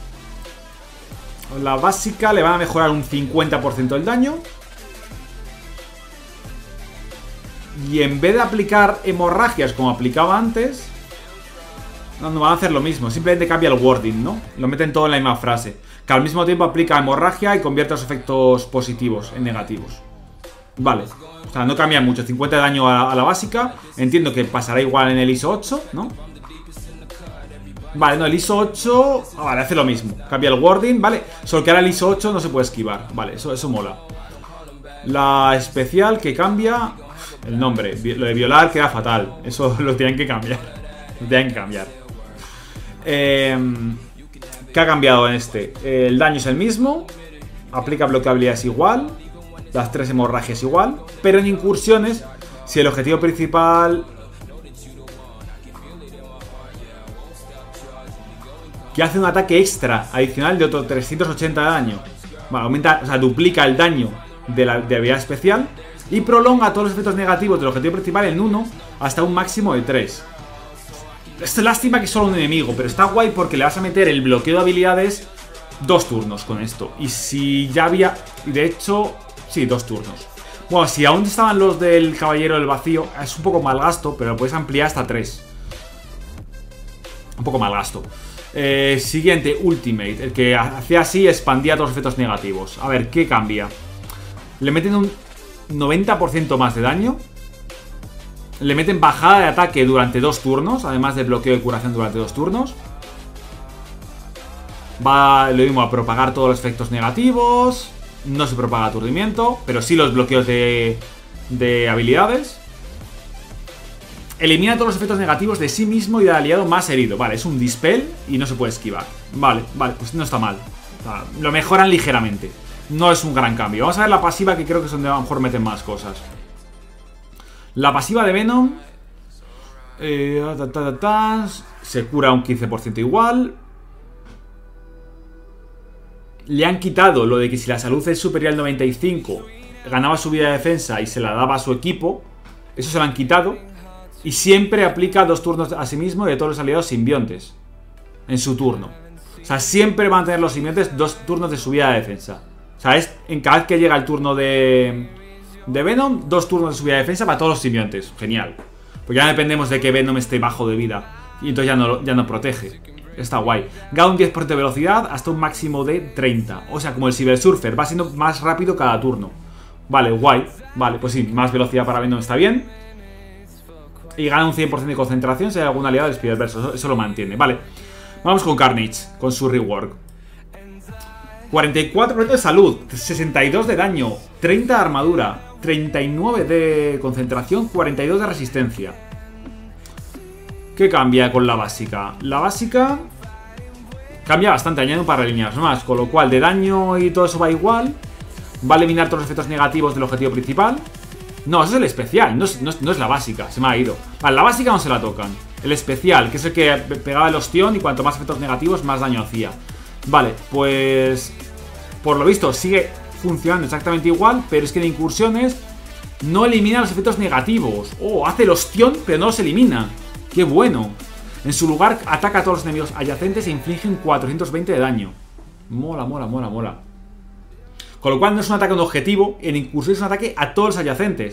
La básica le van a mejorar un cincuenta por ciento el daño. Y en vez de aplicar hemorragias como aplicaba antes, no, no van a hacer lo mismo. Simplemente cambia el wording, ¿no? Lo meten todo en la misma frase. Que al mismo tiempo aplica hemorragia y convierte los efectos positivos en negativos. Vale. O sea, no cambia mucho. cincuenta de daño a, a la básica. Entiendo que pasará igual en el I S O ocho, ¿no? Vale, no, el I S O ocho... Ah, vale, hace lo mismo. Cambia el wording, ¿vale? Solo que ahora el I S O ocho no se puede esquivar. Vale, eso, eso mola. La especial que cambia... El nombre. Lo de violar queda fatal. Eso lo tienen que cambiar. Lo tienen que cambiar. Eh, ¿Qué ha cambiado en este? El daño es el mismo. Aplica bloqueabilidades igual. Las tres hemorragias igual. Pero en incursiones, si el objetivo principal... que hace un ataque extra adicional de otro trescientos ochenta de daño. Bueno, aumenta, o sea, duplica el daño de la de habilidad especial. Y prolonga todos los efectos negativos del objetivo principal en uno hasta un máximo de tres. Es lástima que es solo un enemigo, pero está guay porque le vas a meter el bloqueo de habilidades dos turnos con esto. Y si ya había... De hecho, sí, dos turnos. Bueno, si aún estaban los del Caballero del Vacío, es un poco mal gasto, pero lo puedes ampliar hasta tres. Un poco mal gasto. Eh, siguiente, Ultimate. El que hacía así expandía todos los efectos negativos. A ver, ¿qué cambia? Le meten un noventa por ciento más de daño. Le meten bajada de ataque durante dos turnos, además de bloqueo y curación durante dos turnos. Va lo mismo a propagar todos los efectos negativos. No se propaga aturdimiento, pero sí los bloqueos de, de habilidades. Elimina todos los efectos negativos de sí mismo y del aliado más herido. Vale, es un dispel y no se puede esquivar. Vale, vale, pues no está mal. O sea, lo mejoran ligeramente. No es un gran cambio. Vamos a ver la pasiva, que creo que es donde a lo mejor meten más cosas. La pasiva de Venom eh, ta, ta, ta, ta, se cura un quince por ciento igual. Le han quitado lo de que si la salud es superior al noventa y cinco ganaba su vida de defensa y se la daba a su equipo. Eso se lo han quitado. Y siempre aplica dos turnos a sí mismo y de todos los aliados simbiontes en su turno. O sea, siempre van a tener los simbiontes dos turnos de su vida de defensa. O sea, es en cada vez que llega el turno de, de Venom, dos turnos de subida de defensa para todos los simbiontes. Genial. Pues ya no dependemos de que Venom esté bajo de vida. Y entonces ya no, ya no protege. Está guay. Gana un diez por ciento de velocidad hasta un máximo de treinta. O sea, como el Cyber Surfer. Va siendo más rápido cada turno. Vale, guay. Vale, pues sí, más velocidad para Venom está bien. Y gana un cien por ciento de concentración si hay algún aliado del Spider-Verse. Eso, eso lo mantiene. Vale. Vamos con Carnage, con su rework. cuarenta y cuatro por ciento de salud, sesenta y dos de daño, treinta de armadura, treinta y nueve de concentración, cuarenta y dos de resistencia. ¿Qué cambia con la básica? La básica cambia bastante, añade un par de líneas más, con lo cual de daño y todo eso va igual. Va a eliminar todos los efectos negativos del objetivo principal. No, eso es el especial, no es, no es, no es la básica, se me ha ido. Vale, la básica no se la tocan. El especial, que es el que pegaba el ostión y cuanto más efectos negativos, más daño hacía. Vale, pues por lo visto sigue funcionando exactamente igual, pero es que en incursiones no elimina los efectos negativos. Oh, hace el ostión, pero no los elimina. ¡Qué bueno! En su lugar ataca a todos los enemigos adyacentes e inflige un cuatrocientos veinte de daño. Mola, mola, mola, mola. Con lo cual no es un ataque a un objetivo, en incursión es un ataque a todos los adyacentes.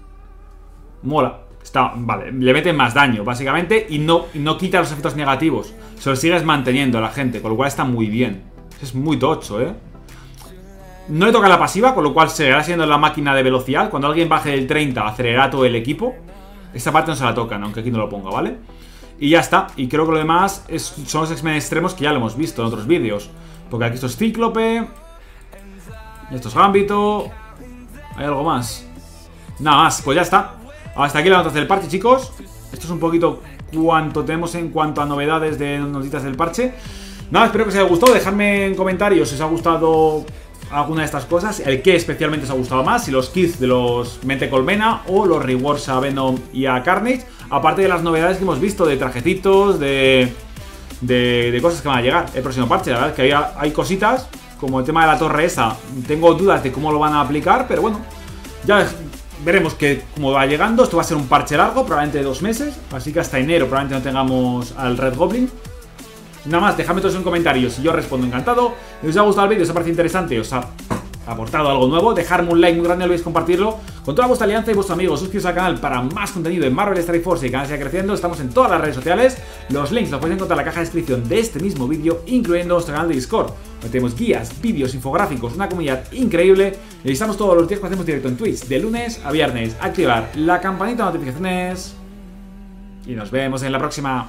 Mola. Está, vale, le meten más daño, básicamente, y no, y no quita los efectos negativos. Se los sigues manteniendo a la gente, con lo cual está muy bien. Es muy tocho, ¿eh? No le toca la pasiva, con lo cual seguirá siendo la máquina de velocidad. Cuando alguien baje del treinta, acelerará todo el equipo. Esta parte no se la tocan, aunque aquí no lo ponga, ¿vale? Y ya está, y creo que lo demás es, son los X-Men extremos que ya lo hemos visto en otros vídeos. Porque aquí esto es Cíclope, esto es Gambito. ¿Hay algo más? Nada más, pues ya está. Hasta aquí la nota del parche, chicos. Esto es un poquito cuanto tenemos en cuanto a novedades de notitas del parche. Nada, espero que os haya gustado. Dejadme en comentarios si os ha gustado alguna de estas cosas, el que especialmente os ha gustado más, si los kits de los Mente Colmena o los rewards a Venom y a Carnage, aparte de las novedades que hemos visto de trajecitos, de, de, de cosas que van a llegar el próximo parche. La verdad es que hay, hay cositas, como el tema de la torre esa, tengo dudas de cómo lo van a aplicar, pero bueno, ya veremos que cómo va llegando. Esto va a ser un parche largo, probablemente de dos meses. Así que hasta enero probablemente no tengamos al Red Goblin. Nada más, dejadme todos en comentarios si yo respondo encantado. Si os ha gustado el vídeo, os ha parecido interesante, os ha aportado algo nuevo, dejadme un like muy grande, no olvidéis compartirlo con toda vuestra alianza y vuestros amigos. Suscribiros al canal para más contenido de Marvel Strike Force y que el canal siga creciendo. Estamos en todas las redes sociales. Los links los podéis encontrar en la caja de descripción de este mismo vídeo, incluyendo nuestro canal de Discord, donde tenemos guías, vídeos, infográficos, una comunidad increíble. Y estamos todos los días que hacemos directo en Twitch, de lunes a viernes. Activar la campanita de notificaciones y nos vemos en la próxima.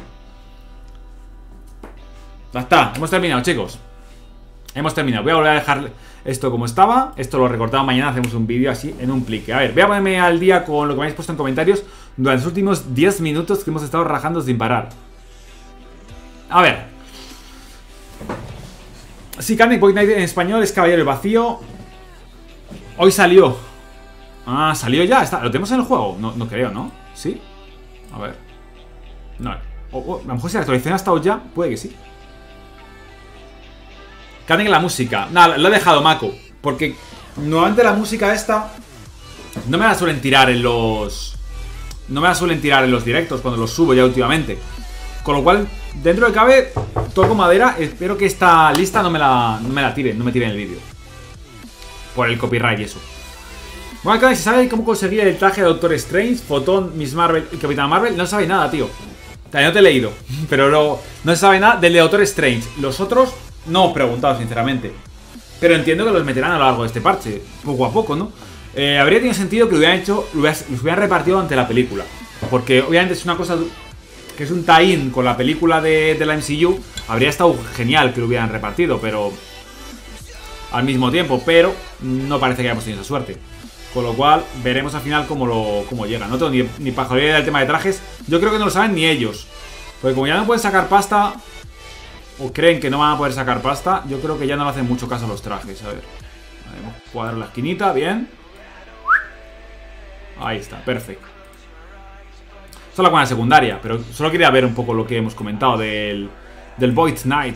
Ya está, hemos terminado, chicos. Hemos terminado. Voy a volver a dejar esto como estaba. Esto lo recortamos, mañana hacemos un vídeo así en un plique. A ver, voy a ponerme al día con lo que me habéis puesto en comentarios durante los últimos diez minutos que hemos estado rajando sin parar. A ver. Sí, Carnic Void Knight en español es Caballero del Vacío. Hoy salió. Ah, salió ya. Está. ¿Lo tenemos en el juego? No, no creo, ¿no? ¿Sí? A ver. No. O, o, a lo mejor si la actualización ha estado ya, puede que sí. Carnic en la música. Nada, lo he dejado Mako. Porque normalmente la música esta no me la suelen tirar en los... No me la suelen tirar en los directos cuando los subo ya últimamente. Con lo cual, dentro de cabe, toco madera. Espero que esta lista no me la, no me la tiren, no me tiren el vídeo. Por el copyright y eso. Bueno, Carnic, ¿se sabe cómo conseguir el traje de Doctor Strange, Fotón, Miss Marvel y Capitán Marvel? No sabe nada, tío. También no te he leído. Pero no, no se sabe nada del de Doctor Strange. Los otros... No os he preguntado, sinceramente. Pero entiendo que los meterán a lo largo de este parche, poco a poco, ¿no? Eh, habría tenido sentido que lo hubieran hecho, lo hubieran, los hubieran repartido ante la película. Porque obviamente es una cosa que es un tie-in con la película de, de la M C U. Habría estado genial que lo hubieran repartido, pero... Al mismo tiempo, pero no parece que hayamos tenido esa suerte. Con lo cual, veremos al final cómo, lo, cómo llega. No tengo ni, ni pajarería del tema de trajes. Yo creo que no lo saben ni ellos. Porque como ya no pueden sacar pasta... O creen que no van a poder sacar pasta, yo creo que ya no le hacen mucho caso a los trajes. A ver, vamos a cuadrar la esquinita, bien. Ahí está, perfecto. Esto es la buena secundaria, pero solo quería ver un poco lo que hemos comentado del, del Void Knight.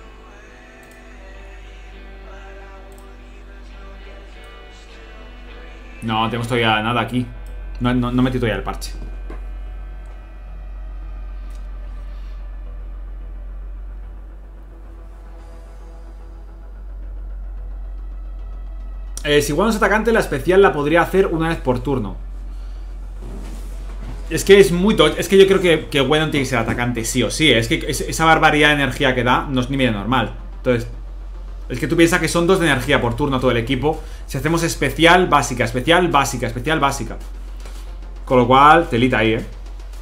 No, tenemos todavía nada aquí. No, no, no metí todavía el parche. Eh, si Wenon es atacante, la especial la podría hacer una vez por turno. Es que es muy tocho. Es que yo creo que, que Wenon tiene que ser atacante sí o sí. Es que es, esa barbaridad de energía que da no es ni medio normal. Entonces, es que tú piensas que son dos de energía por turno todo el equipo. Si hacemos especial, básica, especial, básica, especial, básica. Con lo cual, telita ahí, eh.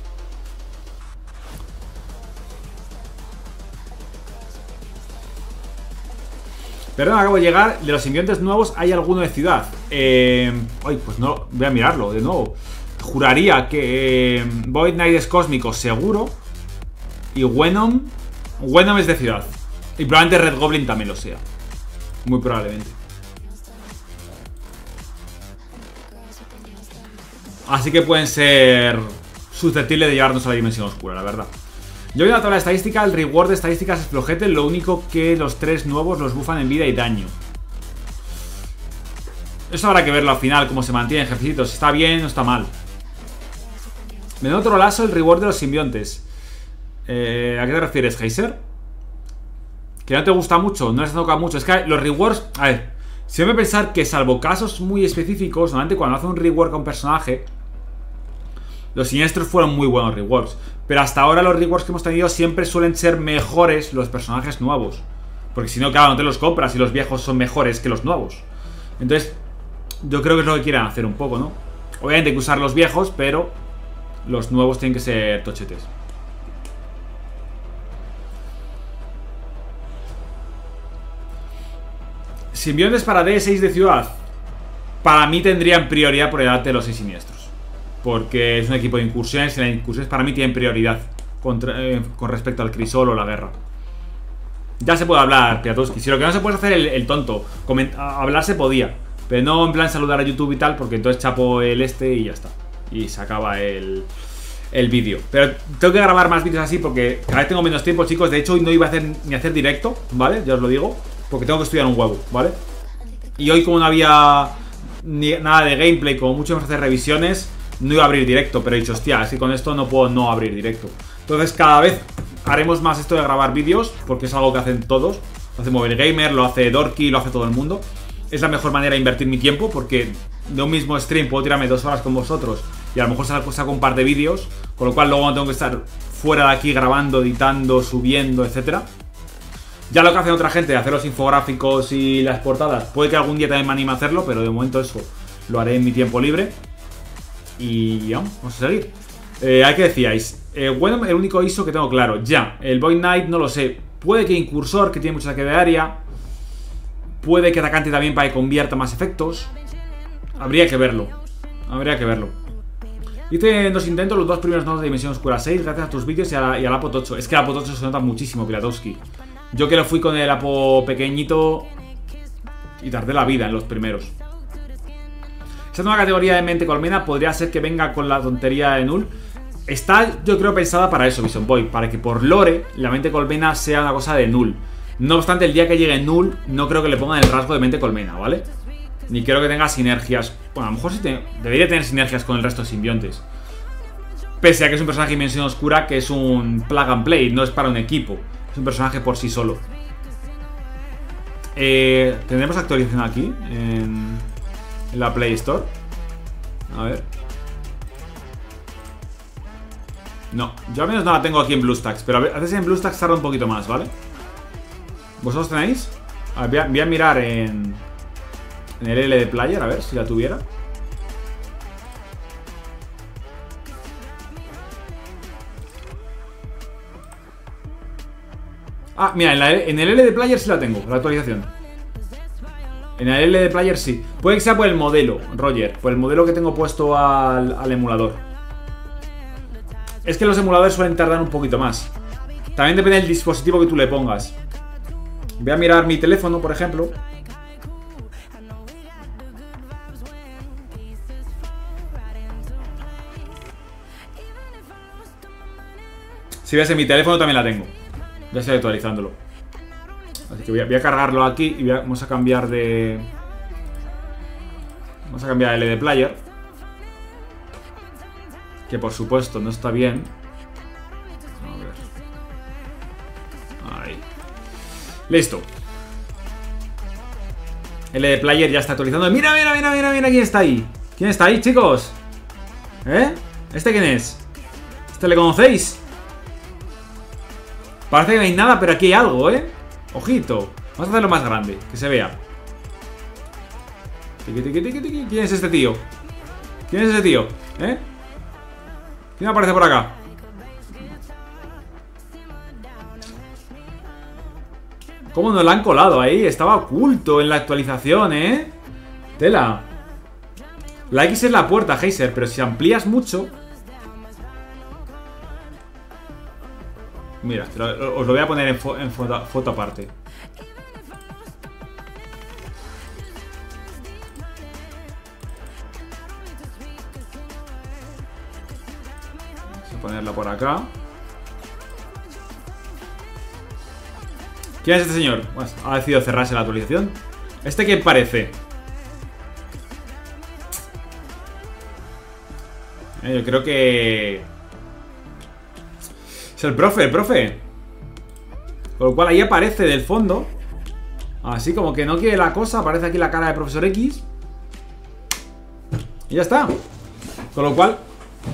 Perdón, acabo de llegar. De los simbiontes nuevos, ¿hay alguno de ciudad? Eh, ay, pues no, voy a mirarlo de nuevo. Juraría que eh, Void Knight es cósmico, seguro. Y Venom Venom es de ciudad. Y probablemente Red Goblin también lo sea. Muy probablemente. Así que pueden ser susceptibles de llevarnos a la dimensión oscura, la verdad. Yo vi la tabla de estadística, el reward de estadísticas es flojete, lo único que los tres nuevos los bufan en vida y daño. Eso habrá que verlo al final, cómo se mantiene en ejércitos, si está bien o está mal. Me da otro lazo el reward de los simbiontes. Eh, ¿A qué te refieres, Heiser? Que no te gusta mucho, no les toca mucho. Es que los rewards, a ver, si me pensar que salvo casos muy específicos, normalmente cuando hace un reward a un personaje, los siniestros fueron muy buenos rewards. Pero hasta ahora los rewards que hemos tenido siempre suelen ser mejores los personajes nuevos. Porque si no, claro, no te los compras y los viejos son mejores que los nuevos. Entonces, yo creo que es lo que quieren hacer un poco, ¿no? Obviamente hay que usar los viejos, pero los nuevos tienen que ser tochetes. Simbiontes para D seis de ciudad. Para mí tendrían prioridad por delante de los seis siniestros. Porque es un equipo de incursiones y las incursiones para mí tienen prioridad contra, eh, con respecto al crisol o la guerra. Ya se puede hablar, Piatowski. Si lo que no se puede hacer el, el tonto, hablar se podía, pero no en plan saludar a YouTube y tal, porque entonces chapo el este y ya está. Y se acaba el, el vídeo. Pero tengo que grabar más vídeos así porque cada vez tengo menos tiempo, chicos. De hecho, hoy no iba a hacer ni hacer directo, ¿vale? Ya os lo digo, porque tengo que estudiar un huevo, ¿vale? Y hoy como no había... ni nada de gameplay, como mucho vamos a hacer revisiones, no iba a abrir directo, pero he dicho, hostia, así con esto no puedo no abrir directo. Entonces cada vez haremos más esto de grabar vídeos, porque es algo que hacen todos. Lo hace Mobile Gamer, lo hace Dorky, lo hace todo el mundo. Es la mejor manera de invertir mi tiempo, porque de un mismo stream puedo tirarme dos horas con vosotros y a lo mejor saco, saco un par de vídeos, con lo cual luego no tengo que estar fuera de aquí grabando, editando, subiendo, etcétera. Ya lo que hace otra gente de hacer los infográficos y las portadas, puede que algún día también me anime a hacerlo, pero de momento eso lo haré en mi tiempo libre. Y ya, vamos a seguir. Eh, ¿A qué decíais? Eh, bueno, el único I S O que tengo claro, ya. El Void Knight no lo sé. Puede que Incursor, que tiene mucho saque de área. Puede que Atacante también para que convierta más efectos. Habría que verlo. Habría que verlo. Hice en dos intentos los dos primeros nodos de Dimensión Oscura seis gracias a tus vídeos y, a, y al Apot ocho. Es que el Apot ocho se nota muchísimo, Pilatowski. Yo que lo fui con el Apo pequeñito y tardé la vida en los primeros. Esta nueva categoría de Mente Colmena podría ser que venga con la tontería de Null. Está, yo creo, pensada para eso, Vision Boy. Para que por lore la Mente Colmena sea una cosa de Null. No obstante, el día que llegue Null, no creo que le pongan el rasgo de Mente Colmena, ¿vale? Ni creo que tenga sinergias. Bueno, a lo mejor sí te, debería tener sinergias con el resto de simbiontes. Pese a que es un personaje de Dimensión Oscura que es un plug and play, no es para un equipo. Es un personaje por sí solo. Eh, ¿Tendremos actualización aquí? En, en la Play Store. A ver. No, yo al menos no la tengo aquí en BlueStacks. Pero a veces en BlueStacks tarda un poquito más, ¿vale? ¿Vosotros tenéis? A ver, voy, a, voy a mirar en, en el L de Player, a ver si la tuviera. Ah, mira, en, la, en el L de Player sí la tengo, la actualización. En el L de Player sí. Puede que sea por el modelo, Roger. Por el modelo que tengo puesto al, al emulador. Es que los emuladores suelen tardar un poquito más. También depende del dispositivo que tú le pongas. Voy a mirar mi teléfono, por ejemplo. Si ves, en mi teléfono también la tengo. Ya estoy actualizándolo. Así que voy a, voy a cargarlo aquí y voy a, vamos a cambiar de... Vamos a cambiar el L de Player. Que por supuesto no está bien. A ver. Ahí. Listo. L de Player ya está actualizando. Mira, mira, mira, mira, mira quién está ahí. ¿Quién está ahí, chicos? ¿Eh? ¿Este quién es? ¿Este le conocéis? Parece que no hay nada, pero aquí hay algo, ¿eh? Ojito. Vamos a hacerlo más grande, que se vea. ¿Quién es este tío? ¿Quién es este tío? ¿Eh? ¿Quién aparece por acá? ¿Cómo nos la han colado ahí? Estaba oculto en la actualización, ¿eh? Tela. La X es la puerta, Heiser, pero si amplías mucho... Mira, os lo voy a poner en, fo en foto, foto aparte. Vamos a ponerla por acá. ¿Quién es este señor? Bueno, ha decidido cerrarse la actualización. ¿Este quién parece? Eh, yo creo que... Es el profe, el profe. Con lo cual ahí aparece del fondo. Así como que no quiere la cosa. Aparece aquí la cara de Profesor X. Y ya está. Con lo cual...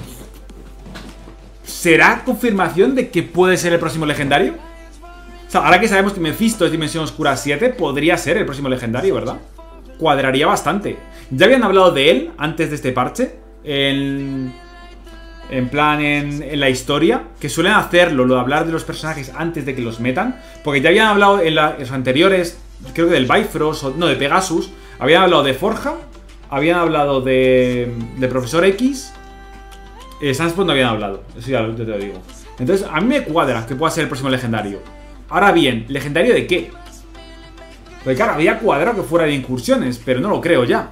¿será confirmación de que puede ser el próximo legendario? O sea, ahora que sabemos que Mephisto es Dimensión Oscura siete, podría ser el próximo legendario, ¿verdad? Cuadraría bastante. Ya habían hablado de él antes de este parche. En... En plan, en, en la historia. Que suelen hacerlo, lo de hablar de los personajes antes de que los metan. Porque ya habían hablado en, la, en los anteriores. Creo que del Bifrost, o, no, de Pegasus. Habían hablado de Forja. Habían hablado de, de Profesor X. eh, Sunspot no habían hablado. Eso ya, ya te lo digo. Entonces, a mí me cuadra que pueda ser el próximo legendario. Ahora bien, ¿legendario de qué? Porque claro, había cuadrado que fuera de incursiones, pero no lo creo ya.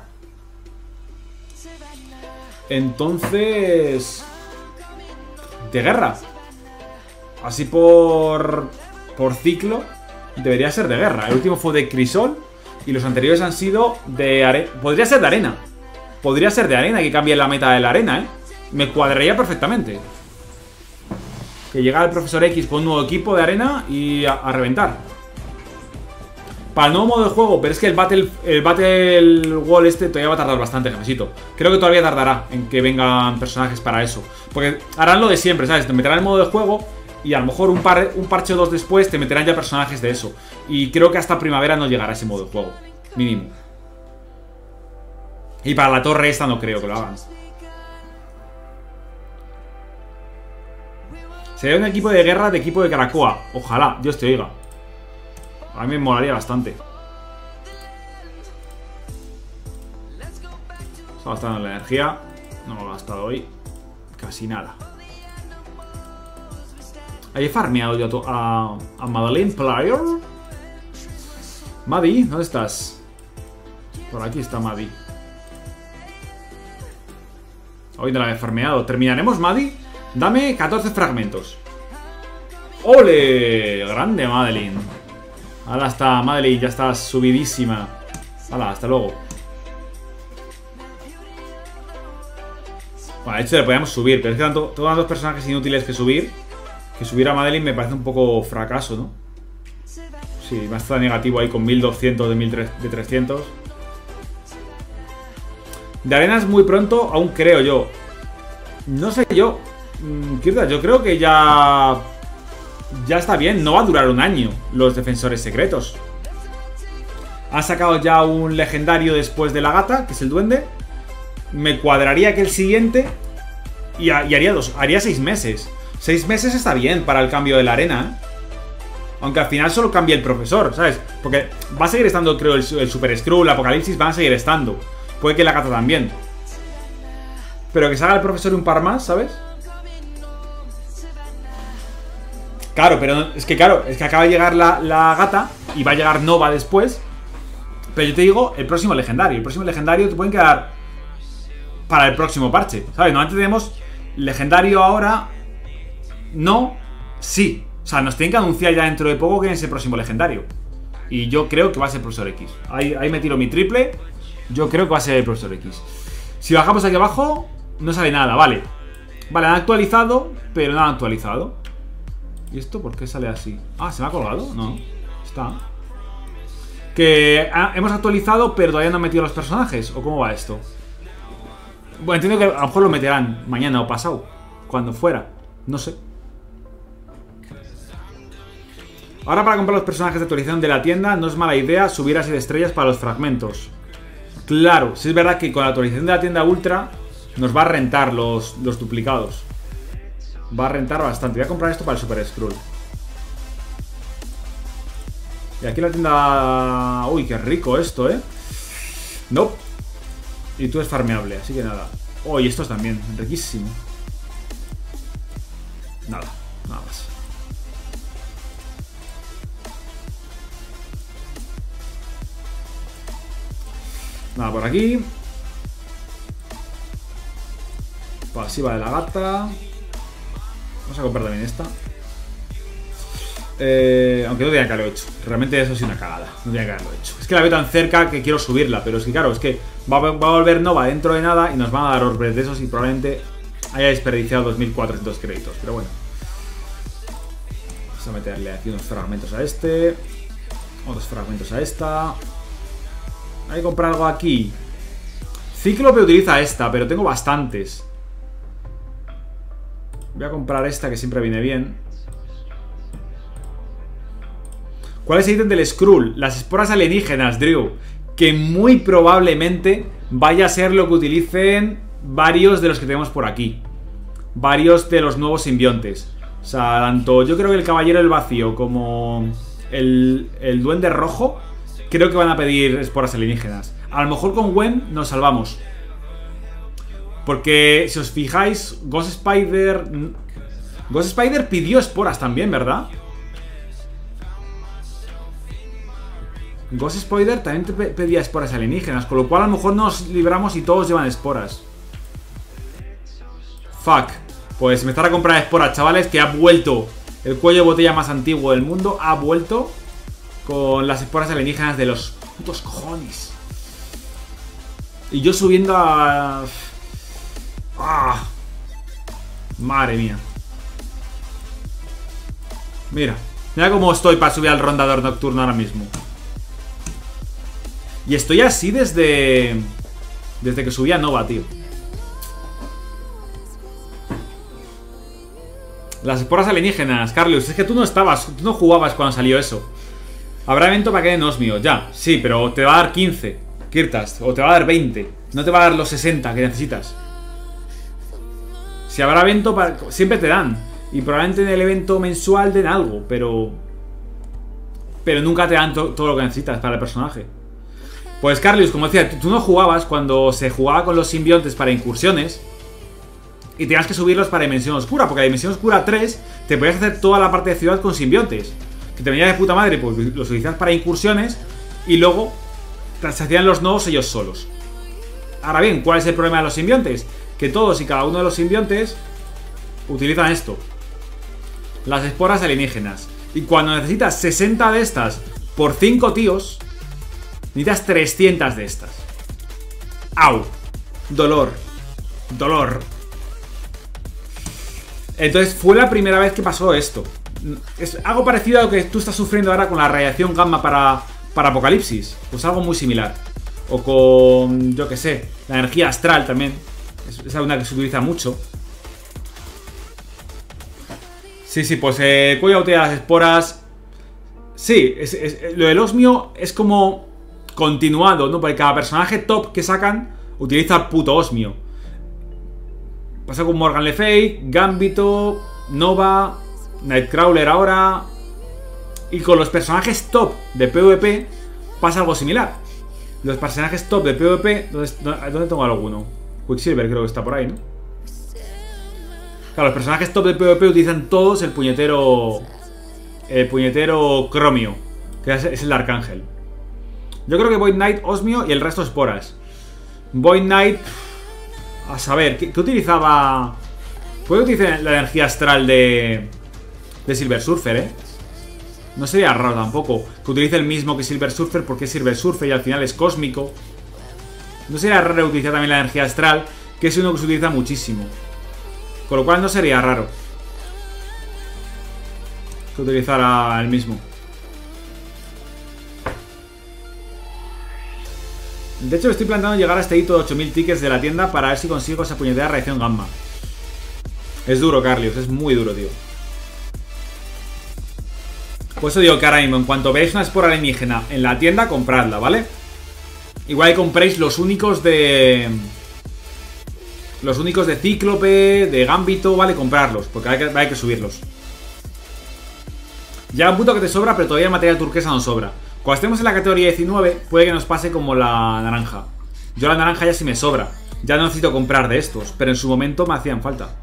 Entonces... de guerra. Así por... por ciclo. Debería ser de guerra. El último fue de Crisol. Y los anteriores han sido de arena. Podría ser de arena. Podría ser de arena, que cambie la meta de la arena, ¿eh? Me cuadraría perfectamente. Que llegara el profesor X con un nuevo equipo de arena y a, a reventar. Para el nuevo modo de juego, pero es que el Battle, el Battle Wall este todavía va a tardar bastante, jefecito. Creo que todavía tardará en que vengan personajes para eso. Porque harán lo de siempre, ¿sabes? Te meterán el modo de juego y a lo mejor un, par, un parche o dos después te meterán ya personajes de eso. Y creo que hasta primavera no llegará ese modo de juego. Mínimo. Y para la torre esta no creo que lo hagan. Sería un equipo de guerra de equipo de Caracoa. Ojalá, Dios te oiga. A mí me molaría bastante. Está gastando la energía. No lo he gastado hoy. Casi nada. Ahí he farmeado yo a, a Madeline Player. Maddie, ¿dónde estás? Por aquí está Maddie. Hoy no la he farmeado. ¿Terminaremos, Maddie? Dame catorce fragmentos. ¡Ole! Grande, Madeline. Ahora está, Madeline, ya estás subidísima. Hala, hasta luego. Bueno, de hecho le podíamos subir, pero es que tanto, todos los personajes inútiles que subir. Que subir a Madeline me parece un poco fracaso, ¿no? Sí, me está negativo ahí con mil doscientos de, mil de trescientos. De arenas muy pronto, aún creo yo. No sé yo. Kirda, yo creo que ya... Ya está bien, no va a durar un año los defensores secretos. Ha sacado ya un legendario después de la gata, que es el duende. Me cuadraría que el siguiente y, a, y haría dos, haría seis meses. Seis meses está bien para el cambio de la arena, ¿eh? Aunque al final solo cambie el profesor, ¿sabes? Porque va a seguir estando, creo, el, el Super Skrull, el Apocalipsis van a seguir estando. Puede que la gata también. Pero que salga el profesor un par más, ¿sabes? Claro, pero es que claro, es que acaba de llegar la, la gata y va a llegar Nova después. Pero yo te digo, el próximo legendario. El próximo legendario te pueden quedar para el próximo parche, ¿sabes? Normalmente tenemos legendario ahora. No, sí. O sea, nos tienen que anunciar ya dentro de poco que es el próximo legendario. Y yo creo que va a ser el profesor X. Ahí, ahí me tiro mi triple. Yo creo que va a ser el profesor X. Si bajamos aquí abajo, no sale nada, vale. Vale, han actualizado, pero no han actualizado. ¿Y esto por qué sale así? Ah, ¿se me ha colgado? No, está. Que ha, hemos actualizado, pero todavía no han metido los personajes. ¿O cómo va esto? Bueno, entiendo que a lo mejor lo meterán mañana o pasado. Cuando fuera, no sé. Ahora, para comprar los personajes de actualización de la tienda, no es mala idea subir a siete estrellas para los fragmentos. Claro, sí es verdad que con la actualización de la tienda Ultra nos va a rentar los, los duplicados. Va a rentar bastante. Voy a comprar esto para el Super Skrull. Y aquí la tienda... Uy, qué rico esto, ¿eh? No. Y tú es farmeable, así que nada. Oh, y estos también, riquísimo. Nada, nada más. Nada por aquí. Pasiva de la gata. Vamos a comprar también esta. Eh, aunque no tenía que haberlo hecho. Realmente eso sí una cagada. No tenía que haberlo hecho. Es que la veo tan cerca que quiero subirla. Pero es que claro, es que va, va a volver Nova dentro de nada y nos van a dar orbes de esos y probablemente haya desperdiciado dos mil cuatrocientos créditos. Pero bueno. Vamos a meterle aquí unos fragmentos a este. Otros fragmentos a esta. Hay que comprar algo aquí. Cíclope utiliza esta, pero tengo bastantes. Voy a comprar esta que siempre viene bien. ¿Cuál es el ítem del Skrull? Las esporas alienígenas, Drew. Que muy probablemente vaya a ser lo que utilicen varios de los que tenemos por aquí. Varios de los nuevos simbiontes. O sea, tanto yo creo que el Caballero del Vacío como el, el Duende Rojo creo que van a pedir esporas alienígenas. A lo mejor con Gwen nos salvamos. Porque si os fijáis, Ghost Spider... Ghost Spider pidió esporas también, ¿verdad? Ghost Spider también te pedía esporas alienígenas, con lo cual a lo mejor nos libramos y todos llevan esporas. Fuck. Pues empezar a comprar esporas, chavales, que ha vuelto el cuello de botella más antiguo del mundo. Ha vuelto con las esporas alienígenas de los Putos cojones. Y yo subiendo a... ¡Ah! Madre mía. Mira. Mira cómo estoy para subir al rondador nocturno ahora mismo. Y estoy así desde... Desde que subí a Nova, tío. Las esporas alienígenas, Carlos. Es que tú no estabas, tú no jugabas cuando salió eso. Habrá evento para que den osmio, ya. Sí, pero te va a dar quince Kirtas, o te va a dar veinte. No te va a dar los sesenta que necesitas. Si habrá evento, para... siempre te dan. Y probablemente en el evento mensual den algo, pero... Pero nunca te dan to todo lo que necesitas para el personaje. Pues Carlos, como decía, tú, tú no jugabas cuando se jugaba con los simbiontes para incursiones y tenías que subirlos para Dimensión Oscura, porque a Dimensión Oscura tres te podías hacer toda la parte de ciudad con simbiontes, que te venía de puta madre, pues los utilizas para incursiones y luego se hacían los nodos ellos solos. Ahora bien, ¿cuál es el problema de los simbiontes? Que todos y cada uno de los simbiontes utilizan esto, las esporas alienígenas. Y cuando necesitas sesenta de estas por cinco tíos, necesitas trescientas de estas. ¡Au! Dolor. Dolor. Entonces fue la primera vez que pasó esto. Es algo parecido a lo que tú estás sufriendo ahora con la radiación gamma para, para Apocalipsis. Pues algo muy similar. O con, yo que sé, la energía astral también. Es, es una que se utiliza mucho. Sí, sí, pues eh, cuello de las esporas. Sí, es, es, lo del osmio es como continuado, ¿no? Porque cada personaje top que sacan utiliza puto osmio. Pasa con Morgan Le Fay, Gambito, Nova, Nightcrawler ahora. Y con los personajes top de PvP pasa algo similar. Los personajes top de PvP, ¿dónde, dónde tengo alguno? Quicksilver creo que está por ahí, ¿no? Claro, los personajes top de PvP utilizan todos el puñetero... El puñetero Cromio, que es, es el de Arcángel. Yo creo que Void Knight, osmio y el resto esporas. Void Knight... A saber, ¿qué, qué utilizaba? Puede utilizar la energía astral de... De Silver Surfer, ¿eh? No sería raro tampoco que utilice el mismo que Silver Surfer, porque es Silver Surfer y al final es cósmico. No sería raro utilizar también la energía astral, que es uno que se utiliza muchísimo. Con lo cual no sería raro que utilizara el mismo. De hecho, estoy planteando llegar a este hito de ocho mil tickets de la tienda para ver si consigo esa puñetera reacción gamma. Es duro, Carlos, es muy duro, tío. Por eso digo que ahora mismo, en cuanto veáis una espora alienígena en la tienda, compradla, ¿vale? Igual que compréis los únicos de... Los únicos de Cíclope, de Gambito, ¿vale? Comprarlos, porque hay que, hay que subirlos. Ya un punto que te sobra, pero todavía el material turquesa no sobra. Cuando estemos en la categoría diecinueve, puede que nos pase como la naranja. Yo la naranja ya sí me sobra. Ya no necesito comprar de estos, pero en su momento me hacían falta.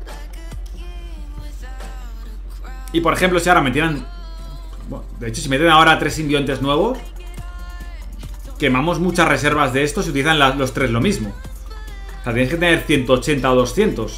Y por ejemplo, si ahora metieran... Bueno, de hecho, si meten ahora tres simbiontes nuevos, quemamos muchas reservas de estos y utilizan la, los tres lo mismo. O sea, tienes que tener ciento ochenta o doscientos.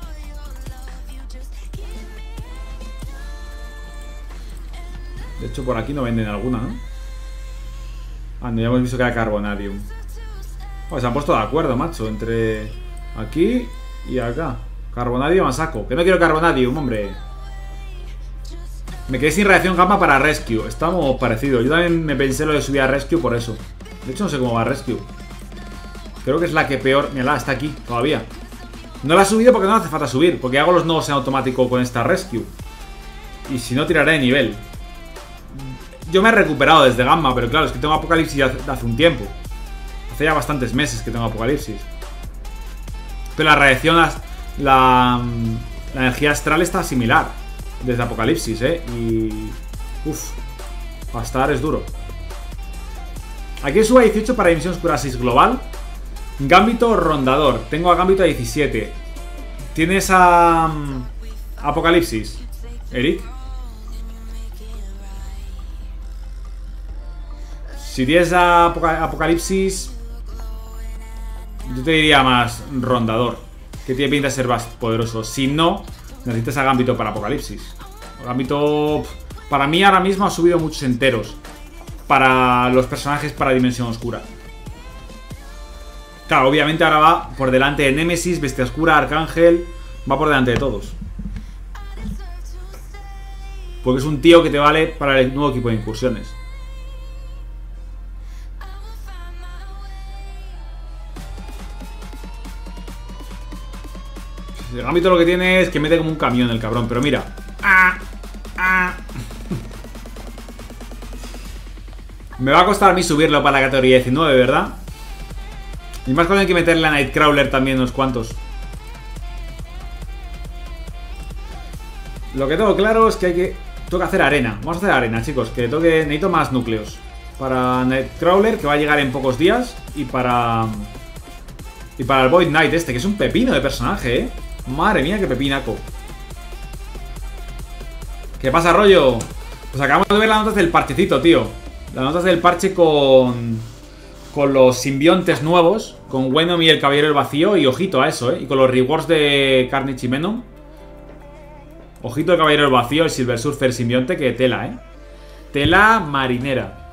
De hecho, por aquí no venden alguna, ¿no? Ah, no, ya hemos visto que era Carbonadium. Pues se han puesto de acuerdo, macho, entre aquí y acá. Carbonadium a saco. Que no quiero Carbonadium, hombre. Me quedé sin radiación gamma para Rescue. Estamos parecidos. Yo también me pensé lo de subir a Rescue por eso. De hecho, no sé cómo va Rescue. Creo que es la que peor... Mira, está aquí, todavía. No la he subido porque no hace falta subir, porque hago los nodos en automático con esta Rescue. Y si no, tiraré de nivel. Yo me he recuperado desde Gamma, pero claro, es que tengo Apocalipsis hace, hace un tiempo. Hace ya bastantes meses que tengo Apocalipsis. Pero la radiación, la, la, la energía astral está similar desde Apocalipsis, ¿eh? Y... Uff, para estar es duro. Aquí subo a dieciocho para Dimensión Oscura seis global. Gambito rondador. Tengo a Gambito a diecisiete. ¿Tienes a... Um, Apocalipsis, Eric? Si tienes a Apocalipsis, yo te diría más rondador, que tiene pinta de ser más poderoso. Si no, necesitas a Gambito para Apocalipsis. Gambito, para mí ahora mismo ha subido muchos enteros. para los personajes para Dimensión Oscura. Claro, obviamente ahora va por delante de Némesis, Bestia Oscura, Arcángel. Va por delante de todos. Porque es un tío que te vale para el nuevo equipo de incursiones. El Gambito lo que tiene es que mete como un camión el cabrón. Pero mira. ¡Ah! ¡Ah! Me va a costar a mí subirlo para la categoría diecinueve, ¿verdad? Y más cuando hay que meterle a Nightcrawler también unos cuantos. Lo que tengo claro es que hay que... Tengo que hacer arena. Vamos a hacer arena, chicos. Que toque... Necesito más núcleos. Para Nightcrawler, que va a llegar en pocos días. Y para... Y para el Void Knight este, que es un pepino de personaje, ¿eh? Madre mía, qué pepinaco. ¿Qué pasa, rollo? Pues acabamos de ver las notas del parchecito, tío. Las notas del parche con... Con los simbiontes nuevos. Con Venom y el Caballero del Vacío. Y ojito a eso, ¿eh? Y con los rewards de Carnage y Venom. Ojito el Caballero del Vacío, el Silver Surfer simbionte, que tela, ¿eh? Tela marinera.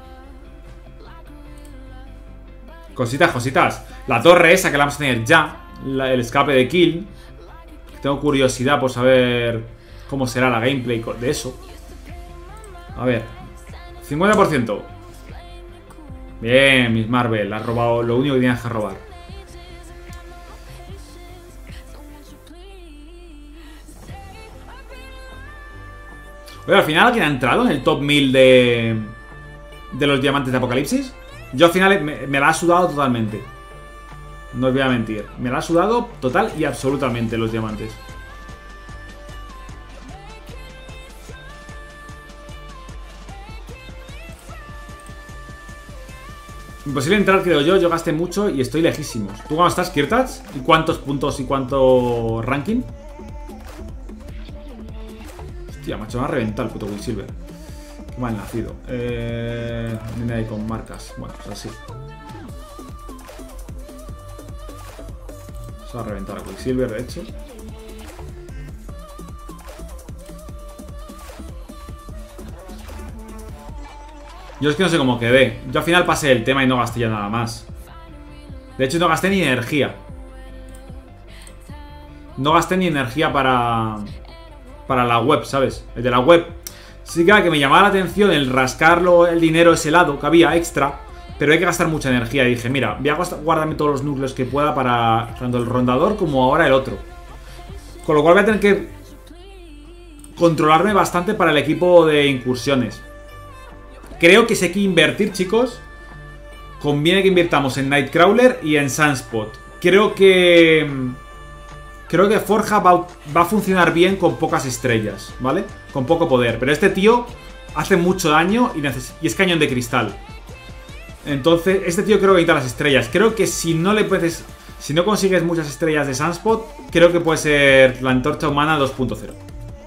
Cositas, cositas. La torre esa que la vamos a tener ya. La, el escape de Kill. Tengo curiosidad por saber cómo será la gameplay de eso. A ver. cincuenta por ciento. Bien, Miss Marvel. Has robado lo único que tienes que robar. Oye, al final, ¿quién ha entrado en el top mil de, de los diamantes de Apocalipsis? Yo al final me, me la ha sudado totalmente. No os voy a mentir. Me la ha sudado total y absolutamente los diamantes. Imposible entrar, creo yo. Yo gasté mucho y estoy lejísimos. ¿Tú cómo estás, Kirtats? ¿Y cuántos puntos y cuánto ranking? Hostia, macho, me ha reventado el puto Quicksilver. Qué mal nacido. Eh, viene ahí con marcas. Bueno, pues así. Se va a reventar a Quicksilver, de hecho. Yo es que no sé cómo quedé. Yo al final pasé el tema y no gasté ya nada más. De hecho, no gasté ni energía. No gasté ni energía para... Para la web, ¿sabes? El de la web. Sí que me llamaba la atención el rascarlo, el dinero ese lado que había extra. Pero hay que gastar mucha energía. Y dije, mira, voy a guardarme todos los núcleos que pueda para tanto el rondador como ahora el otro. Con lo cual voy a tener que controlarme bastante para el equipo de incursiones. Creo que si hay que invertir, chicos, conviene que invirtamos en Nightcrawler y en Sunspot. Creo que... Creo que Forja va, va a funcionar bien con pocas estrellas, ¿vale? Con poco poder. Pero este tío hace mucho daño y, y es cañón de cristal. Entonces, este tío creo que necesita las estrellas. Creo que si no le puedes... Si no consigues muchas estrellas de Sunspot, creo que puede ser la antorcha humana dos punto cero.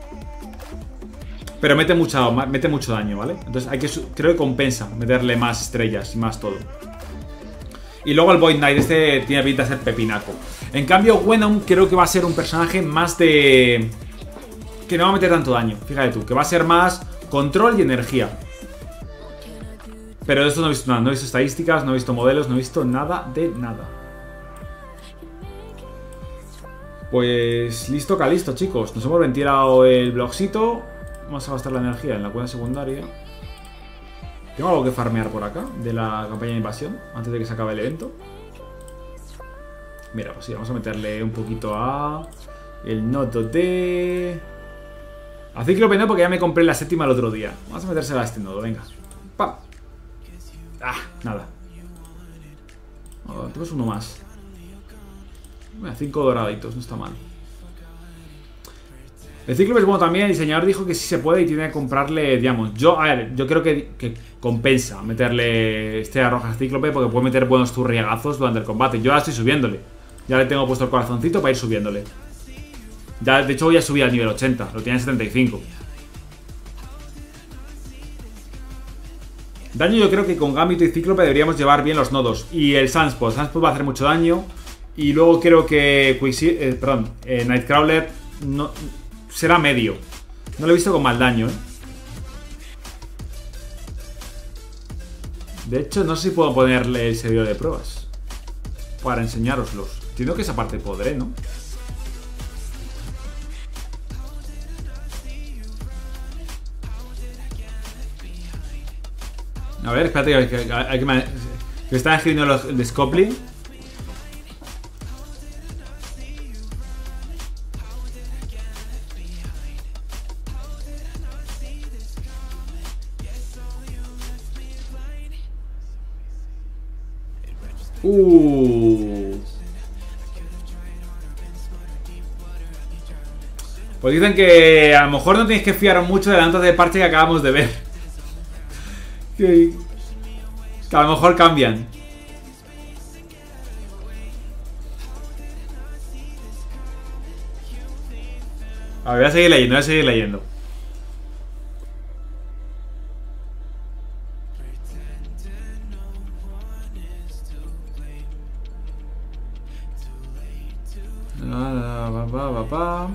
Pero mete, mucha, mete mucho daño, ¿vale? Entonces hay que, creo que compensa meterle más estrellas y más todo. Y luego el Void Knight, este tiene pinta de ser pepinaco. En cambio, Venom creo que va a ser un personaje más de... Que no va a meter tanto daño, fíjate tú. Que va a ser más control y energía. Pero de esto no he visto nada, no he visto estadísticas, no he visto modelos, no he visto nada de nada. Pues listo, calisto, chicos. Nos hemos ventilado el blogcito. Vamos a gastar la energía en la cuenta secundaria. ¿Tengo algo que farmear por acá? De la campaña de invasión, antes de que se acabe el evento. Mira, pues sí, vamos a meterle un poquito a... El nodo de... A Cíclope no, porque ya me compré la séptima el otro día. Vamos a metérsela a este nodo, venga. ¡Pam! Ah, nada. Oh, tenemos uno más. Mira, cinco doraditos, no está mal. El Cíclope es bueno también. El diseñador dijo que sí se puede y tiene que comprarle Diamond. Yo, a ver, yo creo que, que compensa meterle Estrella Roja a Cíclope porque puede meter buenos turriagazos durante el combate. Yo ahora estoy subiéndole. Ya le tengo puesto el corazoncito para ir subiéndole. Ya, de hecho, voy a subir al nivel ochenta. Lo tiene en setenta y cinco. Daño yo creo que con Gambito y Cíclope deberíamos llevar bien los nodos. Y el Sunspot. Sunspot va a hacer mucho daño. Y luego creo que Quicksilver, eh, perdón, eh, Nightcrawler no, será medio. No lo he visto con mal daño, ¿eh? De hecho, no sé si puedo ponerle el servidor de pruebas para enseñároslos. Entiendo que esa parte podré, ¿no? A ver, espérate, que, que, que, que me, que están escribiendo los, el de Scopely. Uh. Pues dicen que a lo mejor no tenéis que fiaros mucho de la nota de parche que acabamos de ver. Que, que a lo mejor cambian. A ver, voy a seguir leyendo, voy a seguir leyendo. Va, va, va, va.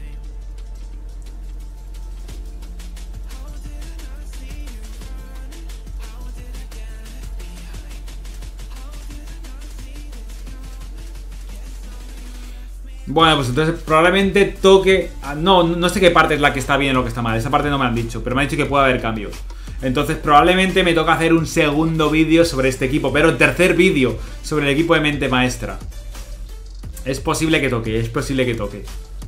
Bueno, pues entonces probablemente toque... No, no sé qué parte es la que está bien o lo que está mal. Esa parte no me han dicho, pero me han dicho que puede haber cambios. Entonces probablemente me toca hacer un segundo vídeo sobre este equipo, pero el tercer vídeo sobre el equipo de mente maestra. Es posible que toque, es posible que toque.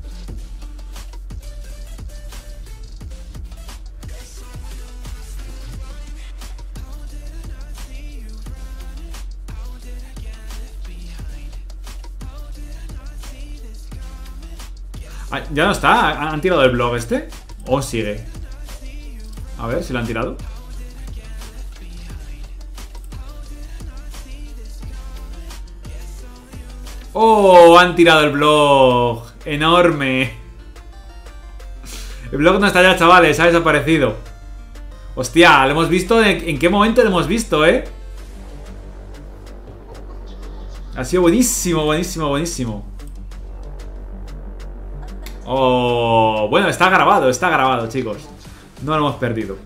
Ah, ¿ya no está? ¿Han tirado el blog este? ¿O sigue? A ver si lo han tirado. ¡Oh! Han tirado el blog. ¡Enorme! El blog no está ya, chavales. Ha desaparecido. Hostia, lo hemos visto. ¿En, en qué momento lo hemos visto, eh? Ha sido buenísimo, buenísimo, buenísimo. Oh, bueno, está grabado, está grabado, chicos. No lo hemos perdido.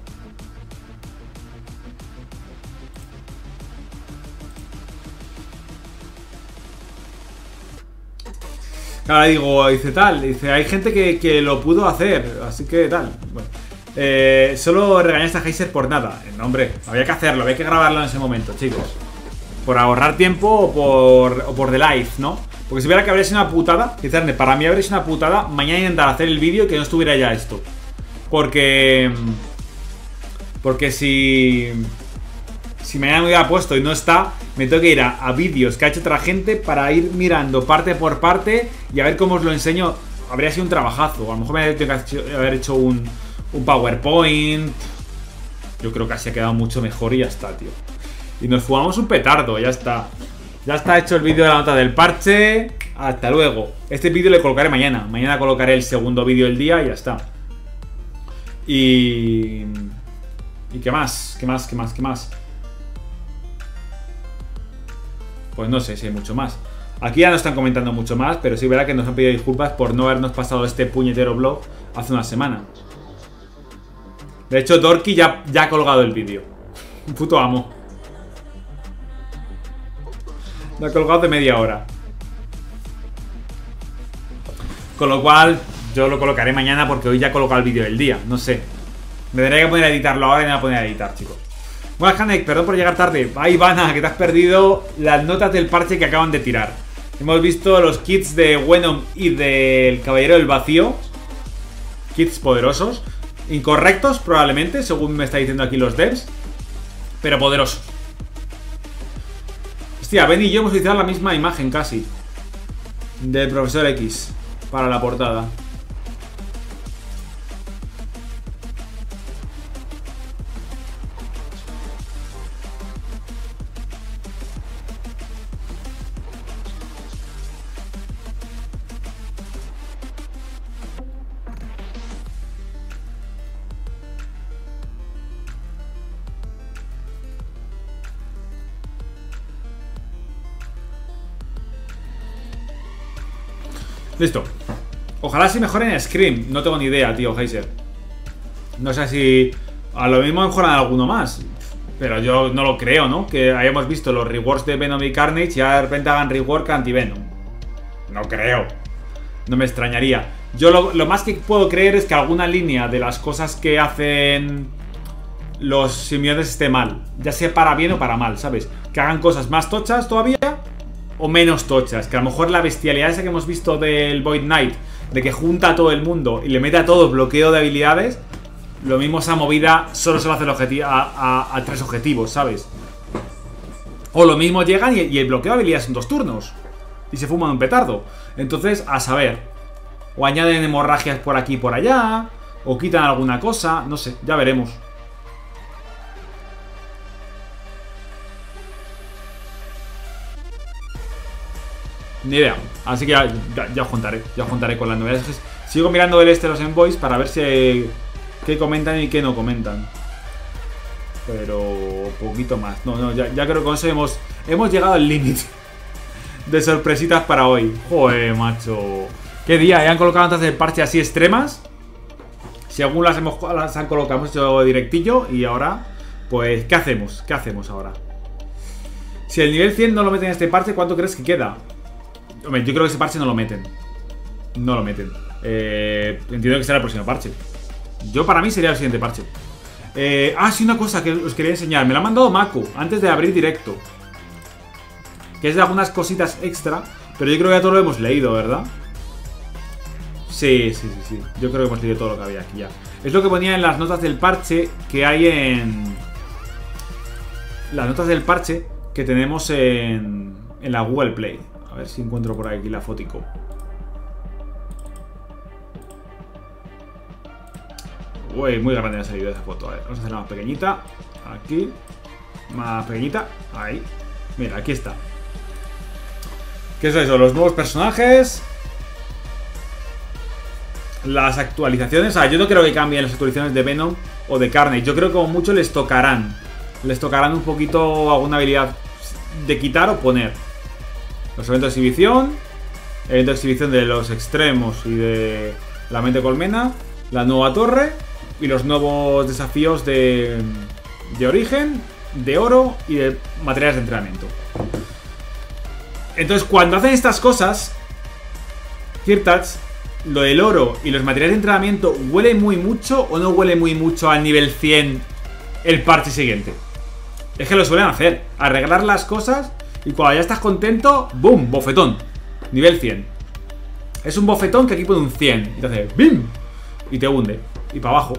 Ahora digo, dice tal, dice, hay gente que, que lo pudo hacer, así que tal. Bueno, eh, solo regañaste a Heiser por nada. No, hombre, había que hacerlo, había que grabarlo en ese momento, chicos. Por ahorrar tiempo o por, o por the life, ¿no? Porque si hubiera que habría sido una putada, quizás para mí habría sido una putada mañana intentar hacer el vídeo y que no estuviera ya esto. Porque... Porque si... Si mañana me hubiera puesto y no está, me tengo que ir a, a vídeos que ha hecho otra gente para ir mirando parte por parte y a ver cómo os lo enseño. Habría sido un trabajazo. A lo mejor me tengo que haber hecho un, un PowerPoint. Yo creo que así ha quedado mucho mejor y ya está, tío. Y nos fumamos un petardo, ya está. Ya está hecho el vídeo de la nota del parche. Hasta luego. Este vídeo le colocaré mañana. Mañana colocaré el segundo vídeo del día y ya está. Y... ¿Y qué más? ¿Qué más? ¿Qué más? ¿Qué más? Pues no sé si hay mucho más. Aquí ya no están comentando mucho más, pero sí verá que nos han pedido disculpas por no habernos pasado este puñetero vlog hace una semana. De hecho, Dorky ya, ya ha colgado el vídeo. Un puto amo. Lo ha colgado de media hora. Con lo cual, yo lo colocaré mañana porque hoy ya he colocado el vídeo del día. No sé. Me tendría que poner a editarlo ahora y me voy a poner a editar, chicos. Bueno, Hanek, perdón por llegar tarde. Ay, Ivana, que te has perdido las notas del parche que acaban de tirar. Hemos visto los kits de Venom y del Caballero del Vacío. Kits poderosos. Incorrectos, probablemente, según me está diciendo aquí los devs. Pero poderosos. Hostia, Ben y yo hemos utilizado la misma imagen casi del Profesor X para la portada. Listo. Ojalá si mejoren en Scream. No tengo ni idea, tío, Heiser. No sé si... A lo mismo mejoran alguno más. Pero yo no lo creo, ¿no? Que hayamos visto los rewards de Venom y Carnage y ahora de repente hagan rework anti-Venom. No creo. No me extrañaría. Yo lo, lo más que puedo creer es que alguna línea de las cosas que hacen los simbiontes esté mal. Ya sea para bien o para mal, ¿sabes? Que hagan cosas más tochas todavía o menos tochas. Que a lo mejor la bestialidad esa que hemos visto del Void Knight, de que junta a todo el mundo y le mete a todo bloqueo de habilidades, lo mismo esa movida solo se lo hace el objetivo a, a, a tres objetivos, ¿sabes? O lo mismo llegan y, y el bloqueo de habilidades en dos turnos y se fuman un petardo. Entonces, a saber. O añaden hemorragias por aquí y por allá, o quitan alguna cosa, no sé, ya veremos. Ni idea, así que ya, ya, ya os contaré, ya os contaré con las novedades. Sigo mirando el este de los envoys para ver si qué comentan y qué no comentan. Pero poquito más. No, no, ya, ya creo que con eso hemos, hemos llegado al límite de sorpresitas para hoy. Joder, macho. Qué día, ¿eh? Han colocado antes del parche así extremas. Si aún las, hemos, las han colocado, hemos hecho directillo. Y ahora, pues, ¿qué hacemos? ¿Qué hacemos ahora? Si el nivel cien no lo meten en este parche, ¿cuánto crees que queda? Hombre, yo creo que ese parche no lo meten. No lo meten. Eh, entiendo que será el próximo parche. Yo para mí sería el siguiente parche. Eh, ah, sí, una cosa que os quería enseñar. Me la ha mandado Mako antes de abrir directo. Que es de algunas cositas extra. Pero yo creo que ya todo lo hemos leído, ¿verdad? Sí, sí, sí, sí. Yo creo que hemos leído todo lo que había aquí ya. Es lo que ponía en las notas del parche que hay en... Las notas del parche que tenemos en, en la Google Play. A ver si encuentro por aquí la fotico. Uy, muy grande ha salido esa foto. A ver, vamos a hacerla más pequeñita. Aquí. Más pequeñita. Ahí. Mira, aquí está. ¿Qué es eso? Los nuevos personajes. Las actualizaciones. Ah, yo no creo que cambien las actualizaciones de Venom o de Carnage. Yo creo que como mucho les tocarán. Les tocarán un poquito alguna habilidad de quitar o poner. Los eventos de exhibición. Evento de exhibición de los extremos y de la mente colmena. La nueva torre. Y los nuevos desafíos de, de origen, de oro y de materiales de entrenamiento. Entonces, cuando hacen estas cosas, Firtats, lo del oro y los materiales de entrenamiento, ¿huele muy mucho o no huele muy mucho al nivel cien el parche siguiente? Es que lo suelen hacer. Arreglar las cosas y cuando ya estás contento, ¡boom! Bofetón. Nivel cien. Es un bofetón que aquí pone un cien. Y te hace ¡bim! Y te hunde. Y para abajo.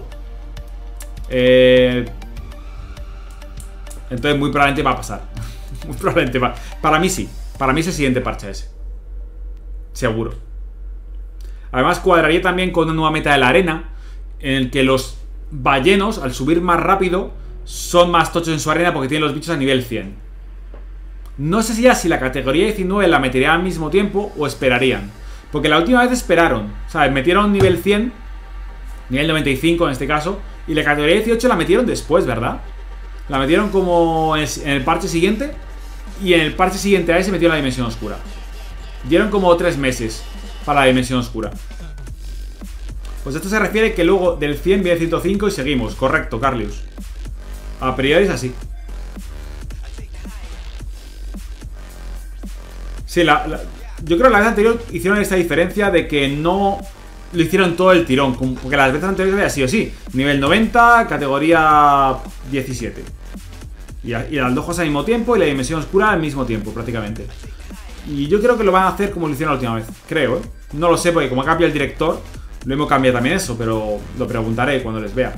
Eh... Entonces muy probablemente va a pasar. Muy probablemente va. Para mí sí. Para mí es el siguiente parche ese. Seguro. Además cuadraría también con una nueva meta de la arena, en el que los ballenos, al subir más rápido, son más tochos en su arena porque tienen los bichos a nivel cien. No sé si ya si la categoría diecinueve la metería al mismo tiempo o esperarían. Porque la última vez esperaron. ¿Sabes? Metieron nivel cien, nivel noventa y cinco en este caso, y la categoría dieciocho la metieron después, ¿verdad? La metieron como en el parche siguiente, y en el parche siguiente a ese metieron la dimensión oscura. Dieron como tres meses para la dimensión oscura. Pues esto se refiere que luego del cien viene ciento cinco y seguimos. Correcto, Carlius. A priori es así. Sí, la, la, yo creo que la vez anterior hicieron esta diferencia de que no lo hicieron todo el tirón, porque las veces anteriores había sido así. Nivel noventa, categoría diecisiete. Y, y las dos cosas al mismo tiempo y la dimensión oscura al mismo tiempo, prácticamente. Y yo creo que lo van a hacer como lo hicieron la última vez. Creo, ¿eh? No lo sé, porque como ha cambiado el director, lo hemos cambiado también eso, pero lo preguntaré cuando les vea.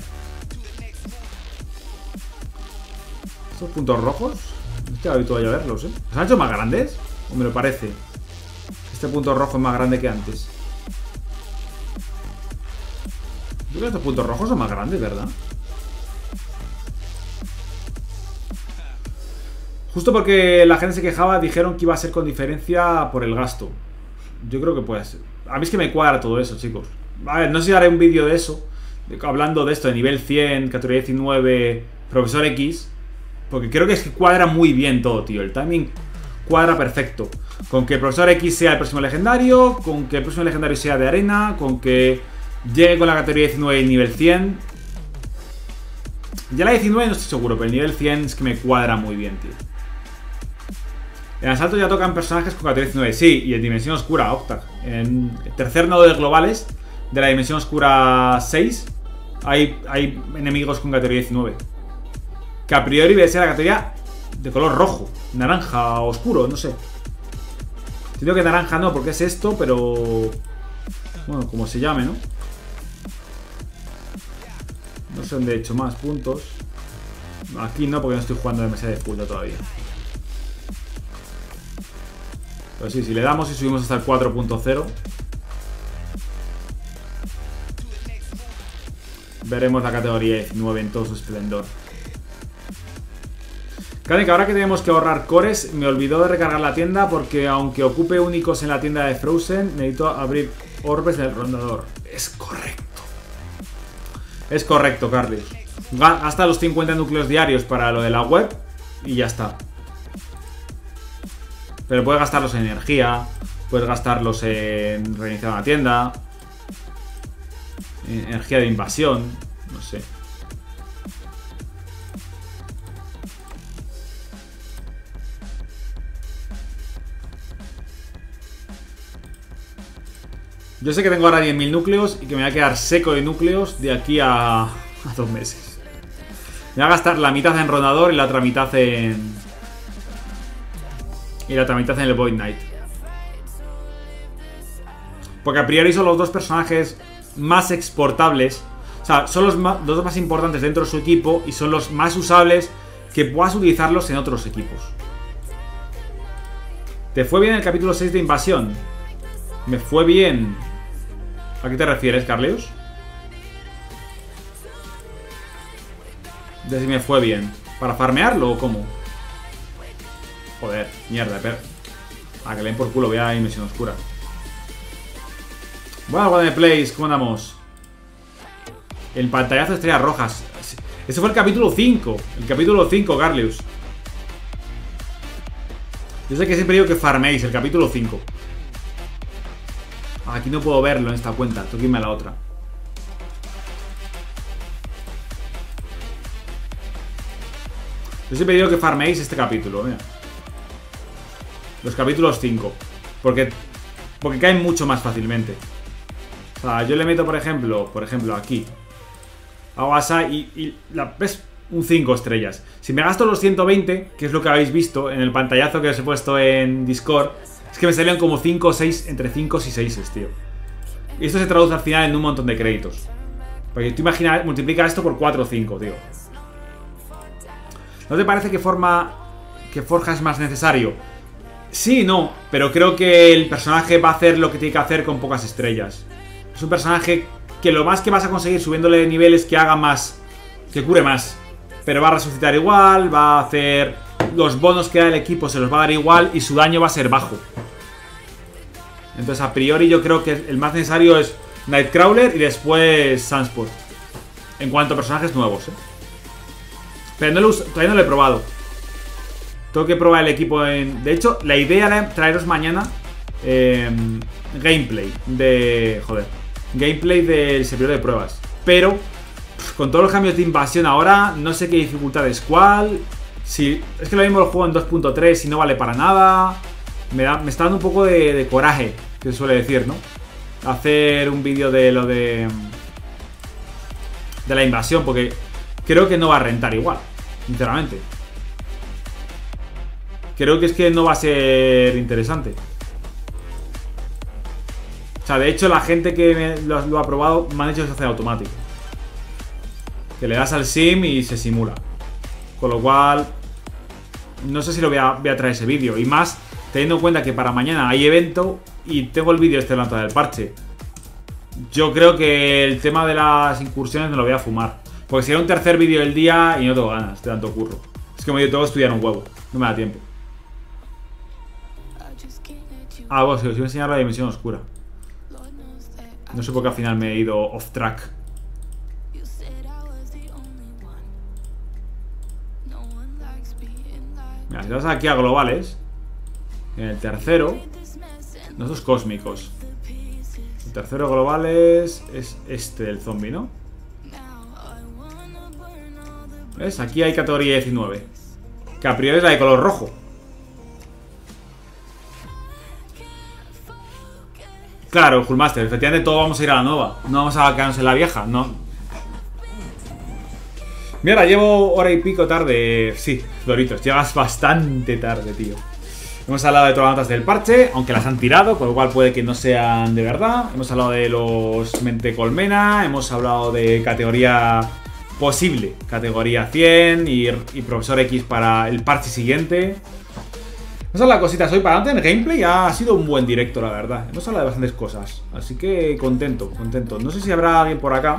Estos puntos rojos, no estoy habituado a verlos, ¿eh? ¿Los han hecho más grandes? ¿O me lo parece? Este punto rojo es más grande que antes. Yo creo que estos puntos rojos son más grandes, ¿verdad? Justo porque la gente se quejaba, dijeron que iba a ser con diferencia por el gasto. Yo creo que puede ser. A mí es que me cuadra todo eso, chicos. A ver, no sé si haré un vídeo de eso, de, hablando de esto, de nivel cien, categoría diecinueve, Profesor X. Porque creo que es que cuadra muy bien todo, tío. El timing cuadra perfecto. Con que el Profesor X sea el próximo legendario, con que el próximo legendario sea de arena, con que llegue con la categoría diecinueve y nivel cien. Ya la diecinueve no estoy seguro, pero el nivel cien es que me cuadra muy bien, tío. En asalto ya tocan personajes con categoría diecinueve. Sí, y en Dimensión Oscura, Octag. En el tercer nodo de globales de la Dimensión Oscura seis hay, hay enemigos con categoría diecinueve. Que a priori debe ser la categoría de color rojo, naranja oscuro, no sé. Siento que naranja no, porque es esto, pero... Bueno, como se llame, ¿no? No sé dónde he hecho más puntos. Aquí no, porque no estoy jugando demasiado de puta todavía. Pero sí, si le damos y subimos hasta el cuatro punto cero, veremos la categoría diecinueve en todo su esplendor. Claro, que ahora que tenemos que ahorrar cores, me olvidó de recargar la tienda porque aunque ocupe únicos en la tienda de Frozen, necesito abrir orbes del rondador. Es correcto. Es correcto, Carlos. Gasta los cincuenta núcleos diarios para lo de la web y ya está. Pero puedes gastarlos en energía, puedes gastarlos en reiniciar una tienda, en energía de invasión, no sé. Yo sé que tengo ahora diez mil núcleos y que me voy a quedar seco de núcleos de aquí a, a dos meses. Me voy a gastar la mitad en rondador y la otra mitad en... Y la otra mitad en el Void Knight. Porque a priori son los dos personajes más exportables. O sea, son los más, los dos más importantes dentro de su equipo y son los más usables que puedas utilizarlos en otros equipos. ¿Te fue bien el capítulo seis de Invasión? Me fue bien. ¿A qué te refieres, Carleus? De si me fue bien. ¿Para farmearlo o cómo? Joder, mierda, pero... Ah, que le den por culo, voy a Dimensión Oscura. Bueno, Golden Place, ¿cómo andamos? El pantallazo de estrellas rojas. Ese fue el capítulo cinco. El capítulo cinco, Carleus. Yo sé que siempre digo que farméis el capítulo cinco. Aquí no puedo verlo en esta cuenta. Tengo que irme a la otra. Yo siempre digo que farméis este capítulo, mira. Los capítulos cinco. Porque, porque caen mucho más fácilmente. O sea, yo le meto, por ejemplo, por ejemplo, aquí. Hago así y, y la, ¿ves? Un cinco estrellas. Si me gasto los ciento veinte, que es lo que habéis visto en el pantallazo que os he puesto en Discord, es que me salían como cinco o seis, entre cinco y seis, tío. Y esto se traduce al final en un montón de créditos. Porque tú imaginas, multiplica esto por cuatro o cinco, tío. ¿No te parece que forma que Forja es más necesario? Sí, no, pero creo que el personaje va a hacer lo que tiene que hacer con pocas estrellas. Es un personaje que lo más que vas a conseguir subiéndole de nivel es que haga más, que cure más. Pero va a resucitar igual, va a hacer... Los bonos que da el equipo se los va a dar igual y su daño va a ser bajo. Entonces a priori yo creo que el más necesario es Nightcrawler y después Sunspot. En cuanto a personajes nuevos, ¿eh? Pero no lo, todavía no lo he probado. Tengo que probar el equipo en... De hecho, la idea era traeros mañana eh, gameplay de... Joder. Gameplay del servidor de pruebas. Pero con todos los cambios de invasión ahora, no sé qué dificultad es cuál. Si, es que lo mismo lo juego en dos punto tres y no vale para nada. Me, da, me está dando un poco de, de coraje, que se suele decir, ¿no? Hacer un vídeo de lo de... De la invasión, porque creo que no va a rentar igual, sinceramente. Creo que es que no va a ser interesante. O sea, de hecho la gente que me lo, lo ha probado me han dicho que se hace automático. Que le das al sim y se simula. Con lo cual, no sé si lo voy a, voy a traer ese vídeo. Y más, teniendo en cuenta que para mañana hay evento y tengo el vídeo este lanzado del parche. Yo creo que el tema de las incursiones me lo voy a fumar. Porque sería un tercer vídeo del día y no tengo ganas de tanto curro. Es que me dio todo estudiar un huevo. No me da tiempo. Ah, bueno, si os voy a enseñar la Dimensión Oscura. No sé por qué al final me he ido off track. Mira, si vas aquí a globales, en el tercero, nosotros cósmicos. El tercero globales es este del zombie, ¿no? ¿Ves? Aquí hay categoría diecinueve. Que a priori es la de color rojo. Claro, Hulkmaster, efectivamente todos vamos a ir a la nueva. No vamos a quedarnos en la vieja, no. Mira, llevo hora y pico tarde. Sí, Doritos, llegas bastante tarde, tío. Hemos hablado de todas las notas del parche, aunque las han tirado, con lo cual puede que no sean de verdad. Hemos hablado de los mente colmena. Hemos hablado de categoría posible, categoría cien y, y profesor X para el parche siguiente. Esas son las cositas hoy para adelante. En el gameplay ha sido un buen directo, la verdad. Hemos hablado de bastantes cosas. Así que contento, contento. No sé si habrá alguien por acá.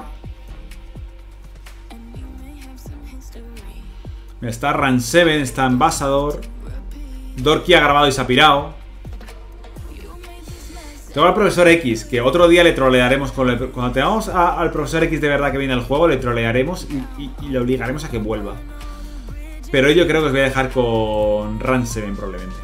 Está Ran siete, está Ambassador. Dorky ha grabado y se ha pirado. Tengo al profesor X, que otro día le trolearemos. Con el, cuando tengamos a, al profesor X de verdad que viene al juego, le trolearemos y, y, y le obligaremos a que vuelva. Pero yo creo que os voy a dejar con Ran siete probablemente.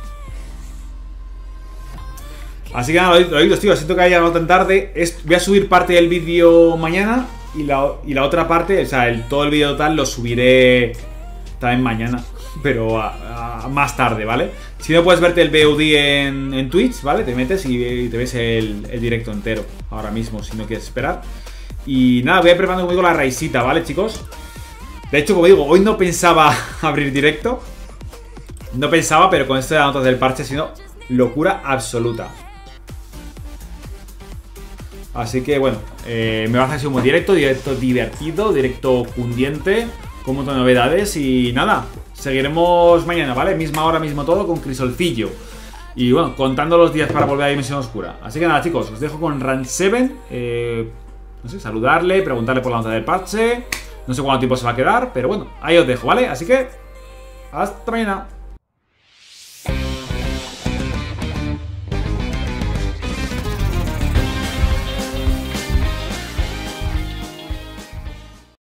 Así que nada, lo digo, tío, siento que haya llegado tan tarde. Es, voy a subir parte del vídeo mañana y la, y la otra parte, o sea, el, todo el vídeo total lo subiré también mañana, pero a, a más tarde, ¿vale? Si no puedes verte el V O D en, en Twitch, ¿vale? Te metes y, y te ves el, el directo entero ahora mismo, si no quieres esperar. Y nada, voy a ir preparando conmigo la raicita, ¿vale, chicos? De hecho, como digo, hoy no pensaba abrir directo. No pensaba, pero con esto de las notas del parche ha sido locura absoluta. Así que bueno, eh, me va a hacer un buen directo, directo divertido, directo cundiente, con un montón de novedades y nada, seguiremos mañana, ¿vale? Misma hora, mismo todo, con Crisolcillo. Y bueno, contando los días para volver a Dimensión Oscura. Así que nada, chicos, os dejo con Ran siete. Eh, no sé, saludarle, preguntarle por la nota del parche. No sé cuánto tiempo se va a quedar, pero bueno, ahí os dejo, ¿vale? Así que, hasta mañana.